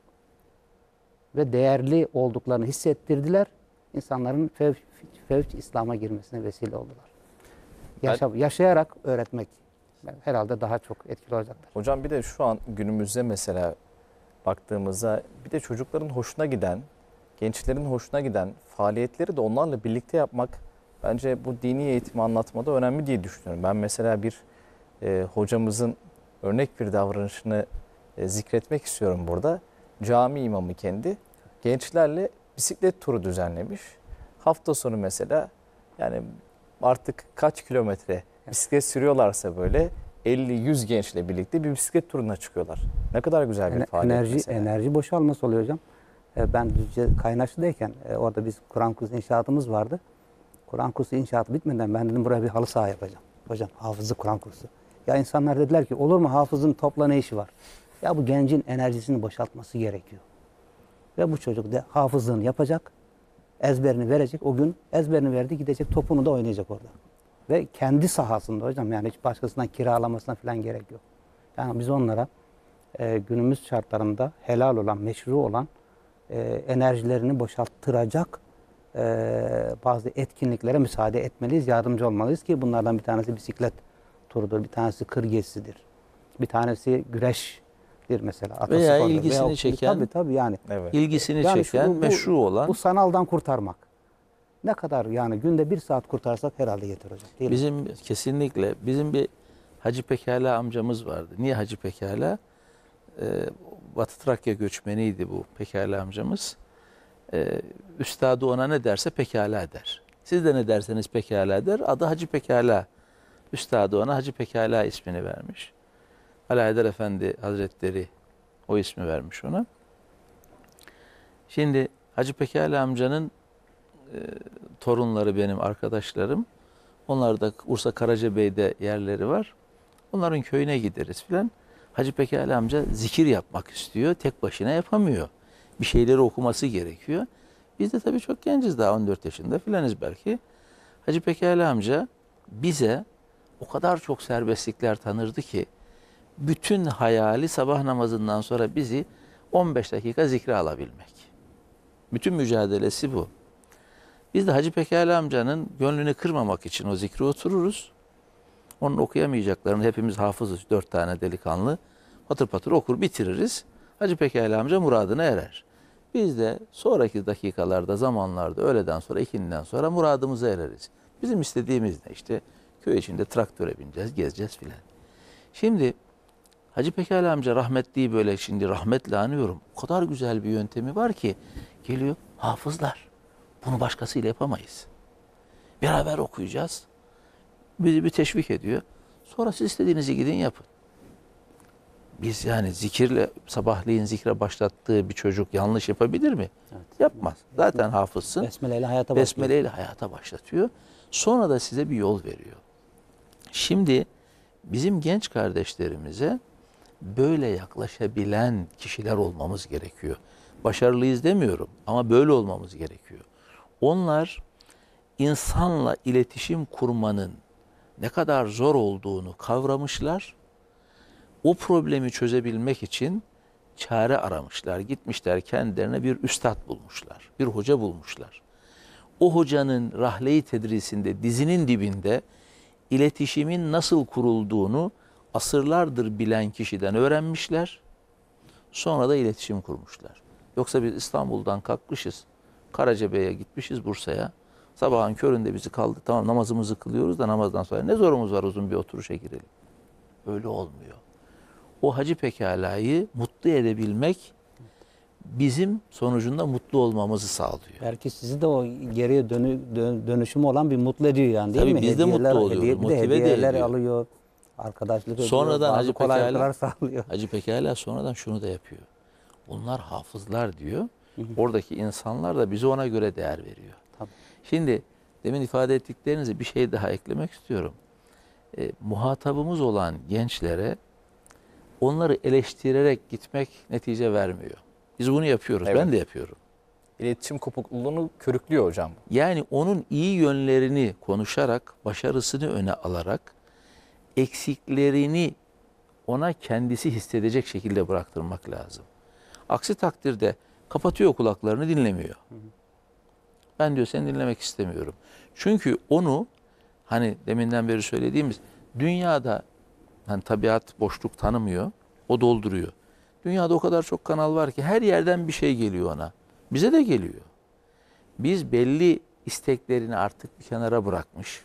Ve değerli olduklarını hissettirdiler. İnsanların fevç İslam'a girmesine vesile oldular. Yaşayarak öğretmek herhalde daha çok etkili olacaktır. Hocam bir de şu an günümüzde mesela baktığımızda bir de çocukların hoşuna giden, gençlerin hoşuna giden faaliyetleri de onlarla birlikte yapmak bence bu dini eğitimi anlatmada önemli diye düşünüyorum. Ben mesela bir hocamızın örnek bir davranışını zikretmek istiyorum burada. Cami imamı kendi gençlerle bisiklet turu düzenlemiş. Hafta sonu mesela, yani artık kaç kilometre bisiklet sürüyorlarsa böyle 50-100 gençle birlikte bir bisiklet turuna çıkıyorlar. Ne kadar güzel bir faaliyet mesela. Enerji boşalması oluyor hocam. Ben Düzce Kaynaşlı'dayken orada biz Kur'an kursu inşaatımız vardı. Kur'an kursu inşaatı bitmeden ben dedim buraya bir halı saha yapacağım. Hocam hafızlık Kur'an kursu. Ya insanlar dediler ki olur mu, hafızın topla ne işi var? Ya bu gencin enerjisini boşaltması gerekiyor. Ve bu çocuk da hafızlığını yapacak, ezberini verecek. O gün ezberini verdi, gidecek topunu da oynayacak orada. Ve kendi sahasında hocam, yani hiç başkasından kiralamasına falan gerek yok. Yani biz onlara günümüz şartlarında helal olan, meşru olan enerjilerini boşalttıracak bazı etkinliklere müsaade etmeliyiz, yardımcı olmalıyız ki bunlardan bir tanesi bisiklet turudur, bir tanesi kır gezisidir, bir tanesi güreştir mesela. Veya Ataspordur. ilgisini çeken, tabii yani. Evet. ilgisini Yani çeken, bu meşru olan. Bu sanaldan kurtarmak. Ne kadar yani günde 1 saat kurtarsak herhalde yeter hocam. Değil mi? Bizim kesinlikle, bizim bir Hacı Pekala amcamız vardı. Niye Hacı Pekala? Batı Trakya göçmeniydi bu Pekala amcamız. Üstadı ona ne derse pekala der. Siz de ne derseniz pekala der. Adı Hacı Pekala. Üstadı ona Hacı Pekala ismini vermiş. Alaeddin Efendi Hazretleri o ismi vermiş ona. Şimdi Hacı Pekala amcanın torunları benim arkadaşlarım. Onlar da Ursa Karacabey'de yerleri var. Onların köyüne gideriz filan. Hacı Pekala amca zikir yapmak istiyor. Tek başına yapamıyor. Bir şeyleri okuması gerekiyor. Biz de tabii çok genciz, daha 14 yaşında filanız belki. Hacı Pekala amca bize o kadar çok serbestlikler tanırdı ki bütün hayali sabah namazından sonra bizi 15 dakika zikre alabilmek. Bütün mücadelesi bu. Biz de Hacı Pekala amcanın gönlünü kırmamak için o zikre otururuz. Onun okuyamayacaklarını hepimiz hafızız, 4 tane delikanlı. Patır patır okur bitiririz. Hacı Pekala amca muradına erer. Biz de sonraki dakikalarda, zamanlarda, öğleden sonra, ikindiden sonra muradımıza ereriz. Bizim istediğimiz ne? İşte köy içinde traktöre bineceğiz, gezeceğiz filan. Şimdi Hacı Pekala amca rahmetliyi böyle şimdi rahmetle anıyorum. O kadar güzel bir yöntemi var ki geliyor, hafızlar bunu başkasıyla yapamayız. Beraber okuyacağız. Bizi bir teşvik ediyor. Sonra siz istediğinizi gidin yapın. Biz yani zikirle, sabahleyin zikre başlattığı bir çocuk yanlış yapabilir mi? Evet. Yapmaz. Zaten hafızsın. Besmeleyle hayata başlıyor. Besmeleyle hayata başlatıyor. Sonra da size bir yol veriyor. Şimdi bizim genç kardeşlerimize böyle yaklaşabilen kişiler olmamız gerekiyor. Başarılıyız demiyorum ama böyle olmamız gerekiyor. Onlar insanla iletişim kurmanın ne kadar zor olduğunu kavramışlar. O problemi çözebilmek için çare aramışlar. Gitmişler kendilerine bir üstad bulmuşlar. Bir hoca bulmuşlar. O hocanın rahle-i tedrisinde dizinin dibinde iletişimin nasıl kurulduğunu asırlardır bilen kişiden öğrenmişler. Sonra da iletişim kurmuşlar. Yoksa biz İstanbul'dan kalkmışız. Karacabey'e gitmişiz, Bursa'ya. Sabahın köründe bizi kaldı. Tamam namazımızı kılıyoruz da namazdan sonra ne zorumuz var uzun bir oturuşa girelim. Öyle olmuyor. O Hacı Pekala'yı mutlu edebilmek bizim sonucunda mutlu olmamızı sağlıyor. Belki sizi de o geriye dönüşümü olan bir mutlu ediyor yani, değil Tabii mi? biz de mutlu oluyoruz, motive de hediyeler ediyor. alıyor, arkadaşlık ediyor, Sonradan bazı kolaylıklar sağlıyor. Hacı Pekala sonradan şunu da yapıyor. Bunlar hafızlar diyor. Oradaki insanlar da bize ona göre değer veriyor. Tabii. Şimdi demin ifade ettiklerinize bir şey daha eklemek istiyorum. Muhatabımız olan gençlere onları eleştirerek gitmek netice vermiyor. Biz bunu yapıyoruz. Evet. Ben de yapıyorum. İletişim kopukluğunu körüklüyor hocam. Yani onun iyi yönlerini konuşarak, başarısını öne alarak, eksiklerini ona kendisi hissedecek şekilde bıraktırmak lazım. Aksi takdirde kapatıyor kulaklarını, dinlemiyor. Ben diyor seni dinlemek istemiyorum. Çünkü onu hani deminden beri söylediğimiz dünyada hani tabiat boşluk tanımıyor, o dolduruyor. Dünyada o kadar çok kanal var ki her yerden bir şey geliyor ona. Bize de geliyor. Biz belli isteklerini artık bir kenara bırakmış,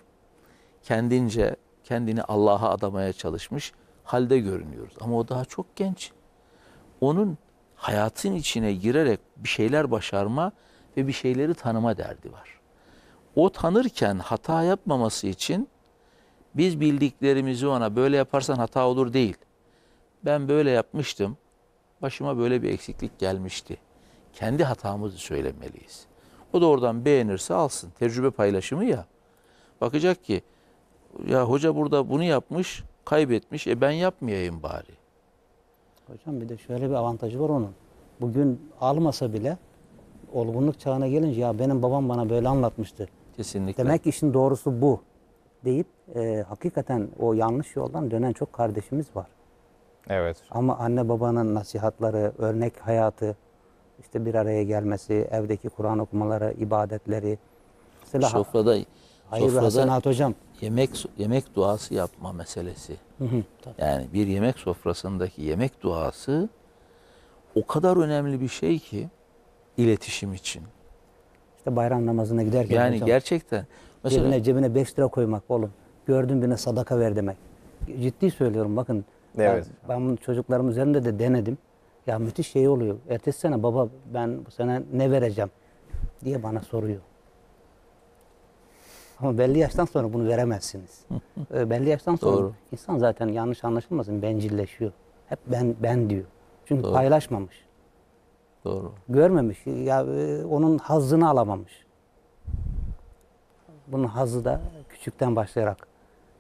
kendini Allah'a adamaya çalışmış halde görünüyoruz. Ama o daha çok genç. Onun hayatın içine girerek bir şeyler başarma ve bir şeyleri tanıma derdi var. O tanırken hata yapmaması için biz bildiklerimizi ona böyle yaparsan hata olur değil. Ben böyle yapmıştım, başıma böyle bir eksiklik gelmişti. Kendi hatamızı söylemeliyiz. O da oradan beğenirse alsın. Tecrübe paylaşımı ya. Bakacak ki ya hoca burada bunu yapmış, kaybetmiş. Ben yapmayayım bari. Hocam bir de şöyle bir avantajı var onun. Bugün almasa bile olgunluk çağına gelince ya benim babam bana böyle anlatmıştı. Kesinlikle. Demek ki işin doğrusu bu deyip hakikaten o yanlış yoldan dönen çok kardeşimiz var. Evet. Ama anne babanın nasihatları, örnek hayatı, işte bir araya gelmesi, evdeki Kur'an okumaları, ibadetleri. Mesela Sofrada hayır ve hasenat hocam. yemek duası yapma meselesi. Tabii. Yani bir yemek sofrasındaki yemek duası o kadar önemli bir şey ki iletişim için. İşte bayram namazına giderken Yani hocam, gerçekten mesela cebine 5 lira koymak oğlum. Gördün birine sadaka ver demek. Ciddi söylüyorum bakın. Evet. Ben bunu çocuklarım üzerinde de denedim. Ya müthiş şey oluyor. Ertesi sene baba ben bu sene ne vereceğim diye bana soruyor. Ama belli yaştan sonra bunu veremezsiniz. Belli yaştan sonra Doğru. insan zaten yanlış anlaşılmasın bencilleşiyor. Hep ben diyor. Çünkü Doğru. paylaşmamış. doğru. Görmemiş. Ya onun hazzını alamamış. Bunun hazzı da küçükten başlayarak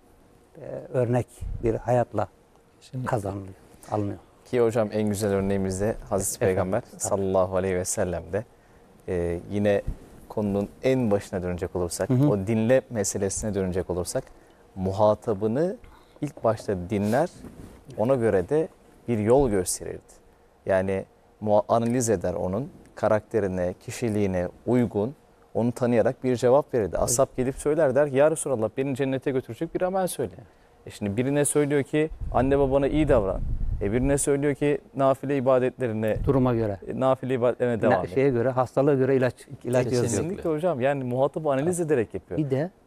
örnek bir hayatla Kesinlikle. kazanılıyor, alınıyor. Ki hocam en güzel örneğimiz de Hazreti Efendim, Peygamber tabii. sallallahu aleyhi ve sellem'de. Yine konunun en başına dönecek olursak, o dinle meselesine dönecek olursak, muhatabını ilk başta dinler, ona göre de bir yol gösterirdi. Yani analiz eder onun karakterine, kişiliğine uygun, onu tanıyarak bir cevap verirdi. Ashab gelip söyler der, ya Resulallah beni cennete götürecek bir amel söyle. Şimdi birine söylüyor ki anne babana iyi davran. Birine söylüyor ki nafile ibadetlerine, Duruma göre, nafile ibadetlerine devam et. şeye göre, hastalığa göre ilaç Kesinlikle. yazıyor. Kesinlikle hocam. Yani muhatabı analiz ederek yapıyor. Bir de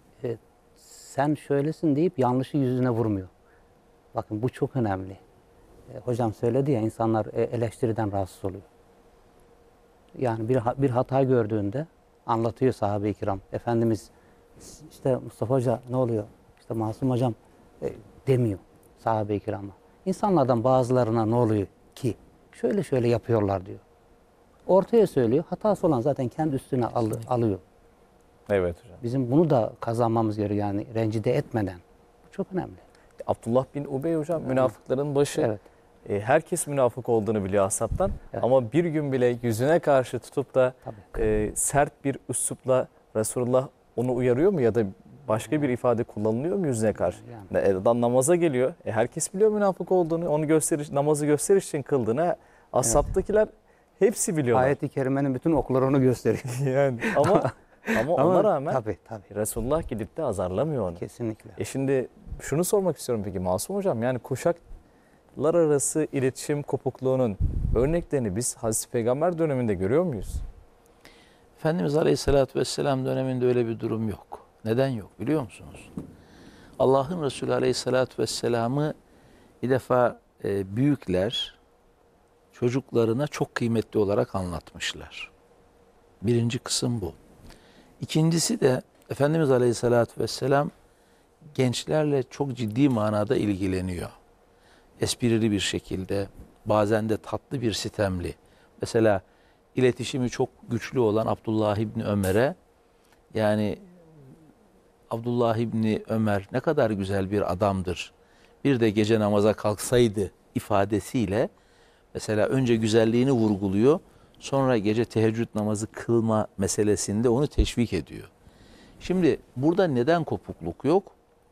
sen şöylesin deyip yanlışı yüzüne vurmuyor. Bakın bu çok önemli. Hocam söyledi ya insanlar eleştiriden rahatsız oluyor. Yani bir hata gördüğünde anlatıyor sahabe-i kiram. Efendimiz işte Mustafa Hoca ne oluyor? İşte Masum Hocam demiyor sahabe-i kirama. İnsanlardan bazılarına ne oluyor ki? Şöyle şöyle yapıyorlar diyor. Ortaya söylüyor. Hatası olan zaten kendi üstüne alıyor. Evet hocam. Bizim bunu da kazanmamız gerekiyor yani rencide etmeden. Bu çok önemli. Abdullah bin Ubey hocam münafıkların başı. Evet. Herkes münafık olduğunu biliyor ashabtan. Evet. Ama bir gün bile yüzüne karşı tutup da Tabii. sert bir üslupla Resulullah onu uyarıyor mu ya da başka bir ifade kullanılıyor mu yüzüne karşı? Adam namaza geliyor. Herkes biliyor münafık olduğunu. Onu namazı gösteriş için kıldığını. Ashabtakiler hepsi biliyorlar. Ayet-i Kerime'nin bütün okları onu gösteriyor. Yani ama ona rağmen tabii. Resulullah gidip de azarlamıyor onu. Kesinlikle. Şimdi şunu sormak istiyorum peki Masum Hocam. Yani kuşaklar arası iletişim kopukluğunun örneklerini biz Hazreti Peygamber döneminde görüyor muyuz? Efendimiz Aleyhisselatü Vesselam döneminde öyle bir durum yok. Neden yok biliyor musunuz? Allah'ın Resulü Aleyhisselatü Vesselam'ı bir defa büyükler çocuklarına çok kıymetli olarak anlatmışlar. Birinci kısım bu. İkincisi de Efendimiz Aleyhisselatü Vesselam gençlerle çok ciddi manada ilgileniyor. Esprili bir şekilde, bazen de tatlı bir sitemli. Mesela iletişimi çok güçlü olan Abdullah İbni Ömer'e, yani Abdullah İbni Ömer ne kadar güzel bir adamdır, bir de gece namaza kalksaydı ifadesiyle mesela önce güzelliğini vurguluyor, sonra gece teheccüd namazı kılma meselesinde onu teşvik ediyor. Şimdi burada neden kopukluk yok?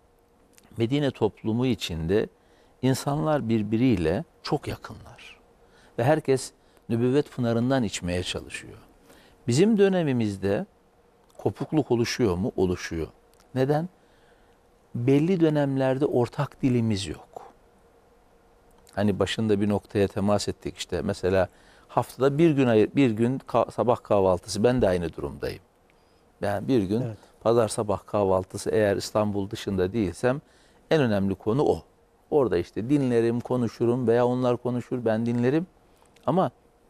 Medine toplumu içinde insanlar birbiriyle çok yakınlar. Ve herkes nübüvvet pınarından içmeye çalışıyor. Bizim dönemimizde kopukluk oluşuyor mu? Oluşuyor. Neden? Belli dönemlerde ortak dilimiz yok. Hani başında bir noktaya temas ettik işte. Mesela haftada bir gün sabah kahvaltısı. Ben de aynı durumdayım. Yani bir gün pazar sabah kahvaltısı, eğer İstanbul dışında değilsem en önemli konu o. Orada işte dinlerim, konuşurum veya onlar konuşur, ben dinlerim. Ama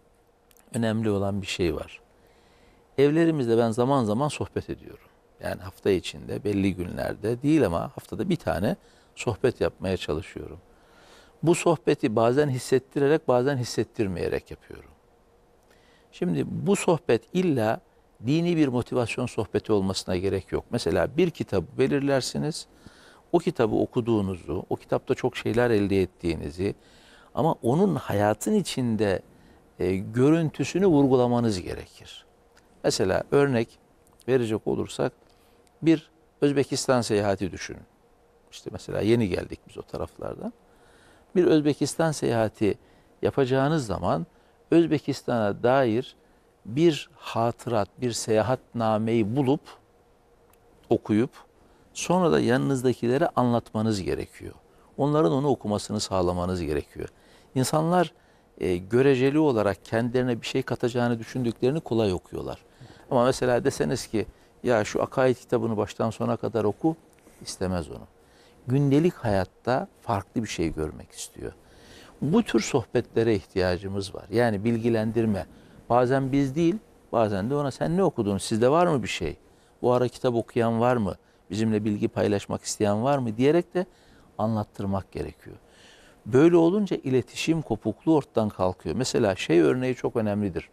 önemli olan bir şey var. Evlerimizde ben zaman zaman sohbet ediyorum. Yani hafta içinde belli günlerde değil ama haftada bir tane sohbet yapmaya çalışıyorum. Bu sohbeti bazen hissettirerek bazen hissettirmeyerek yapıyorum. Şimdi bu sohbet illa dini bir motivasyon sohbeti olmasına gerek yok. Mesela bir kitabı belirlersiniz. O kitabı okuduğunuzu, o kitapta çok şeyler elde ettiğinizi ama onun hayatın içinde görüntüsünü vurgulamanız gerekir. Mesela örnek verecek olursak bir Özbekistan seyahati düşünün. İşte mesela yeni geldik biz o taraflardan. Bir Özbekistan seyahati yapacağınız zaman Özbekistan'a dair bir hatırat, bir seyahatnameyi bulup, okuyup, sonra da yanınızdakilere anlatmanız gerekiyor. Onların onu okumasını sağlamanız gerekiyor. İnsanlar göreceli olarak kendilerine bir şey katacağını düşündüklerini kolay okuyorlar. Ama mesela deseniz ki, ya şu akaid kitabını baştan sona kadar oku, istemez onu. Gündelik hayatta farklı bir şey görmek istiyor. Bu tür sohbetlere ihtiyacımız var. Yani bilgilendirme. Bazen biz değil, bazen de ona sen ne okudun, sizde var mı bir şey? Bu ara kitap okuyan var mı? Bizimle bilgi paylaşmak isteyen var mı? Diyerek de anlattırmak gerekiyor. Böyle olunca iletişim kopukluğu ortadan kalkıyor. Mesela şey örneği çok önemlidir.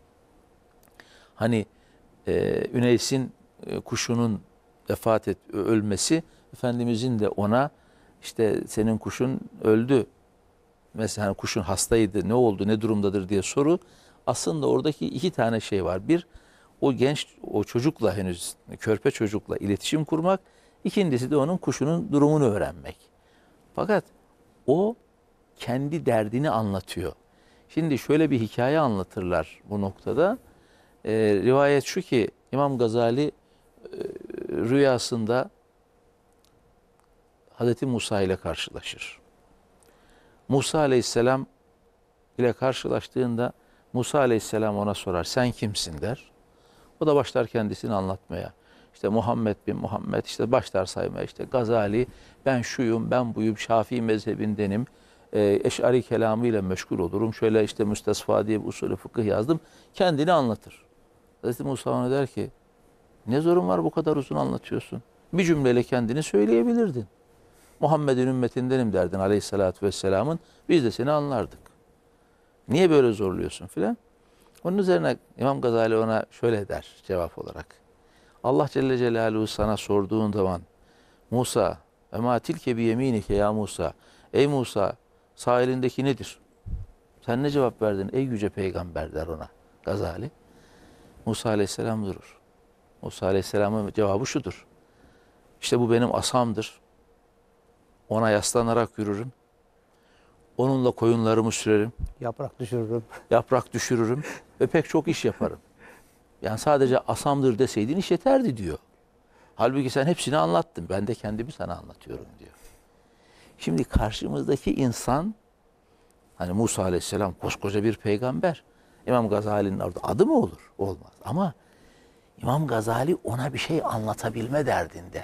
Hani Üneys'in kuşunun ölmesi, Efendimizin de ona işte senin kuşun öldü. Mesela hani kuşun hastaydı, ne oldu, ne durumdadır diye soru. Aslında oradaki iki tane şey var. Bir, o çocukla, henüz körpe çocukla iletişim kurmak. İkincisi de onun kuşunun durumunu öğrenmek. Fakat o kendi derdini anlatıyor. Şimdi şöyle bir hikaye anlatırlar bu noktada. Rivayet şu ki İmam Gazali rüyasında Hazreti Musa ile karşılaşır. Musa Aleyhisselam ile karşılaştığında Musa Aleyhisselam ona sorar, sen kimsin der. O da başlar kendisini anlatmaya. İşte Muhammed bin Muhammed, işte başlar saymaya, işte Gazali, ben şuyum, ben buyum, Şafii mezhebindenim, Eş'ari kelamıyla meşgul olurum. Şöyle işte Müstesfa diye bir usulü fıkıh yazdım. Kendini anlatır. Hazreti Musa ona der ki, ne zorun var bu kadar uzun anlatıyorsun? Bir cümleyle kendini söyleyebilirdin. Muhammed'in ümmetindenim derdin Aleyhisselatü Vesselam'ın. Biz de seni anlardık. Niye böyle zorluyorsun filan? Onun üzerine İmam Gazali ona şöyle der cevap olarak. Allah Celle Celaluhu sana sorduğun zaman Musa ve ma tilke bi yeminike ya Musa. Ey Musa, sağ elindeki nedir? Sen ne cevap verdin ey yüce peygamber der ona Gazali. Musa Aleyhisselam durur. Musa Aleyhisselam'ın cevabı şudur. İşte bu benim asamdır. Ona yaslanarak yürürüm. Onunla koyunlarımı sürerim. Yaprak düşürürüm ve pek çok iş yaparım. Yani sadece asamdır deseydin iş yeterdi diyor. Halbuki sen hepsini anlattın. Ben de kendimi sana anlatıyorum diyor. Şimdi karşımızdaki insan, hani Musa Aleyhisselam koskoca bir peygamber. İmam Gazali'nin orada adı mı olur? Olmaz. Ama İmam Gazali ona bir şey anlatabilme derdinde.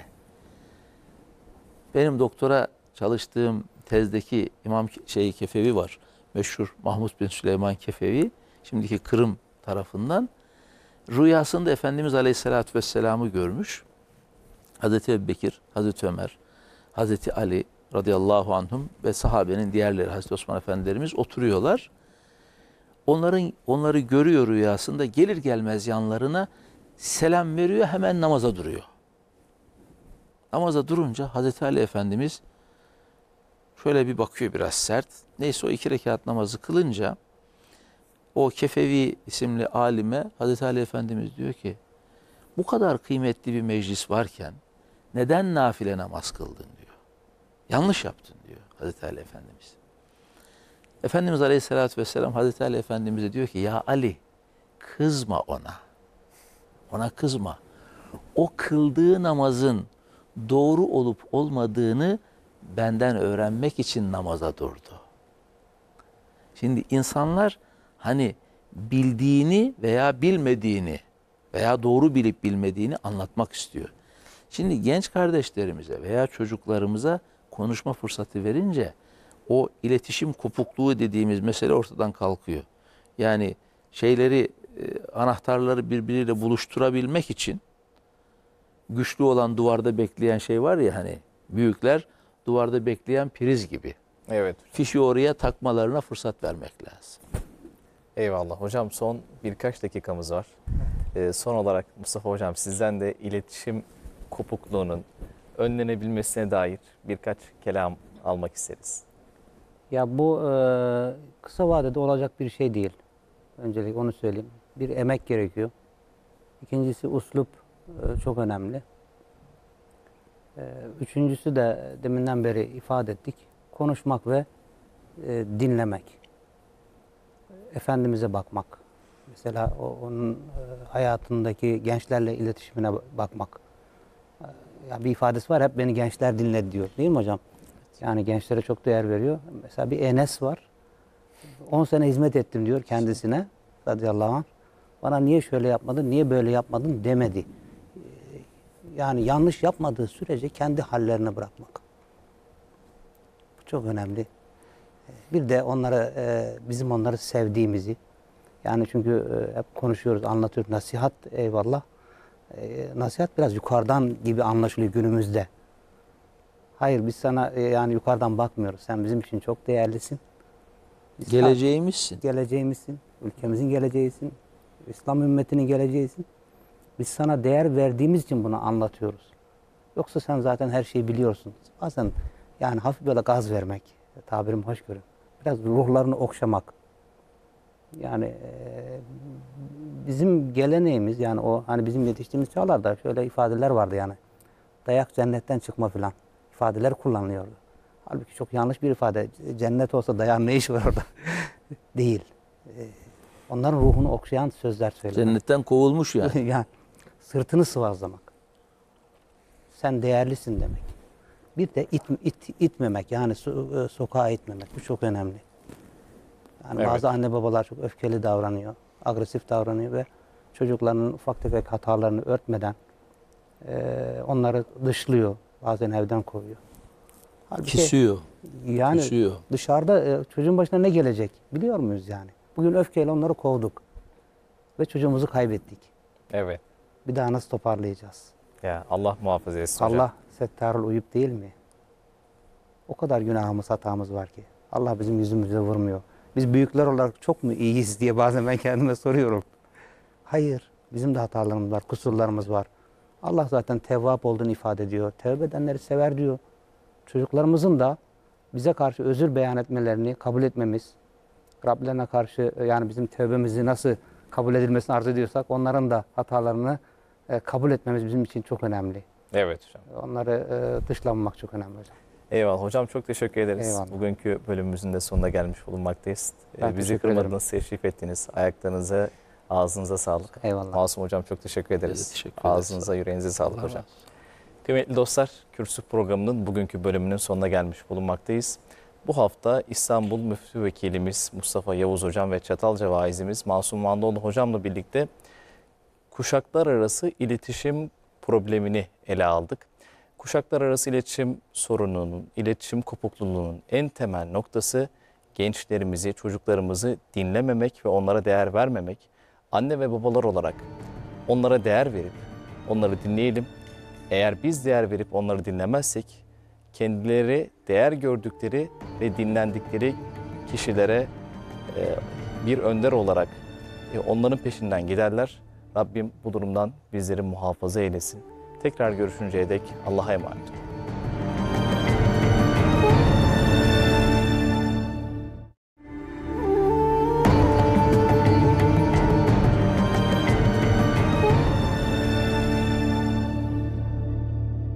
Benim doktora çalıştığım tezdeki İmam Kefevi var. Meşhur Mahmud bin Süleyman Kefevi. Şimdiki Kırım tarafından. Rüyasında Efendimiz Aleyhisselatü Vesselam'ı görmüş. Hazreti Ebubekir, Hazreti Ömer, Hazreti Ali radıyallahu anhum ve sahabenin diğerleri, Hazreti Osman Efendilerimiz oturuyorlar. Onları görüyor rüyasında, gelir gelmez yanlarına selam veriyor, hemen namaza duruyor. Namaza durunca Hazreti Ali Efendimiz şöyle bir bakıyor, biraz sert. Neyse o 2 rekat namazı kılınca o Kefevi isimli alime Hazreti Ali Efendimiz diyor ki, bu kadar kıymetli bir meclis varken neden nafile namaz kıldın diyor. Yanlış yaptın diyor Hazreti Ali Efendimiz. Efendimiz Aleyhisselatü Vesselam Hazreti Ali Efendimiz'e diyor ki, ya Ali kızma ona. Ona kızma. O kıldığı namazın doğru olup olmadığını benden öğrenmek için namaza durdu. Şimdi insanlar hani bildiğini veya bilmediğini veya doğru bilip bilmediğini anlatmak istiyor. Şimdi genç kardeşlerimize veya çocuklarımıza konuşma fırsatı verince o iletişim kopukluğu dediğimiz mesele ortadan kalkıyor. Yani anahtarları birbiriyle buluşturabilmek için güçlü olan duvarda bekleyen şey var ya, hani büyükler duvarda bekleyen priz gibi. Evet. Fişi oraya takmalarına fırsat vermek lazım. Eyvallah. Hocam son birkaç dakikamız var. Son olarak Mustafa Hocam sizden de iletişim kopukluğunun önlenebilmesine dair birkaç kelam almak isteriz. Ya bu kısa vadede olacak bir şey değil. Öncelikle onu söyleyeyim. Bir emek gerekiyor. İkincisi uslup çok önemli. Üçüncüsü de deminden beri ifade ettik. Konuşmak ve dinlemek. Efendimiz'e bakmak. Mesela onun hayatındaki gençlerle iletişimine bakmak. Ya bir ifadesi var, hep beni gençler dinledi diyor. Değil mi hocam? Yani gençlere çok değer veriyor. Mesela bir Enes var. 10 sene hizmet ettim diyor kendisine. Radıyallahu anh. Bana niye şöyle yapmadın, niye böyle yapmadın demedi. Yani yanlış yapmadığı sürece kendi hallerine bırakmak. Bu çok önemli. Bir de onlara, bizim onları sevdiğimizi, yani çünkü hep konuşuyoruz, anlatıyoruz. Nasihat eyvallah. Nasihat biraz yukarıdan gibi anlaşılıyor günümüzde. Hayır, biz sana yani yukarıdan bakmıyoruz. Sen bizim için çok değerlisin. Geleceğimizsin. Geleceğimizsin. Ülkemizin geleceğisin. İslam ümmetinin geleceğisin. Biz sana değer verdiğimiz için bunu anlatıyoruz. Yoksa sen zaten her şeyi biliyorsun. Bazen yani hafif böyle gaz vermek, tabirim hoş görün. Biraz ruhlarını okşamak. Yani bizim geleneğimiz, yani o hani bizim yetiştiğimiz çağlarda şöyle ifadeler vardı yani. Dayak cennetten çıkma filan ifadeler kullanılıyordu. Halbuki çok yanlış bir ifade. Cennet olsa dayağın ne işi var orada? Değil. Onların ruhunu okşayan sözler söylemek. Cennetten kovulmuş yani. Yani sırtını sıvazlamak. Sen değerlisin demek. Bir de itmemek, yani sokağa itmemek. Bu çok önemli. Yani Evet. bazı anne babalar çok öfkeli davranıyor, agresif davranıyor ve çocuklarının ufak tefek hatalarını örtmeden onları dışlıyor, bazen evden kovuyor. Halbuki Kisiyor. yani küsüyor. dışarıda çocuğun başına ne gelecek biliyor muyuz yani? Bugün öfkeyle onları kovduk ve çocuğumuzu kaybettik. Evet. Bir daha nasıl toparlayacağız? Ya Allah muhafaza etsin hocam. Allah settarul uyup değil mi? O kadar günahımız, hatamız var ki. Allah bizim yüzümüze vurmuyor. Biz büyükler olarak çok mu iyiyiz diye bazen ben kendime soruyorum. Hayır, bizim de hatalarımız var, kusurlarımız var. Allah zaten tevvap olduğunu ifade ediyor. Tevbe edenleri sever diyor. Çocuklarımızın da bize karşı özür beyan etmelerini kabul etmemiz, Rablerine karşı yani bizim tevbemizi nasıl kabul edilmesini arzu ediyorsak onların da hatalarını kabul etmemiz bizim için çok önemli. Evet hocam. Onları dışlamamak çok önemli hocam. Eyvallah hocam, çok teşekkür ederiz. Eyvallah. Bugünkü bölümümüzün de sonuna gelmiş bulunmaktayız. Ben Bizi teşekkür ederim. kırmadınız, teşrif ettiniz. Ayaklarınıza, ağzınıza sağlık. Eyvallah. Masum hocam çok teşekkür ederiz. Biz de teşekkür ederiz. Ağzınıza, yüreğinize sağlık Allah hocam. razı olsun. Kıymetli dostlar, Kürsü programının bugünkü bölümünün sonuna gelmiş bulunmaktayız. Bu hafta İstanbul Müftü Vekilimiz Mustafa Yavuz Hocam ve Çatalca vaizimiz Masum Vanlıoğlu Hocam'la birlikte kuşaklar arası iletişim problemini ele aldık. Kuşaklar arası iletişim sorununun, iletişim kopukluğunun en temel noktası gençlerimizi, çocuklarımızı dinlememek ve onlara değer vermemek. Anne ve babalar olarak onlara değer verip onları dinleyelim. Eğer biz değer verip onları dinlemezsek kendileri değer gördükleri ve dinlendikleri kişilere bir önder olarak onların peşinden giderler. Rabbim bu durumdan bizleri muhafaza eylesin. Tekrar görüşünceye dek Allah'a emanet olun.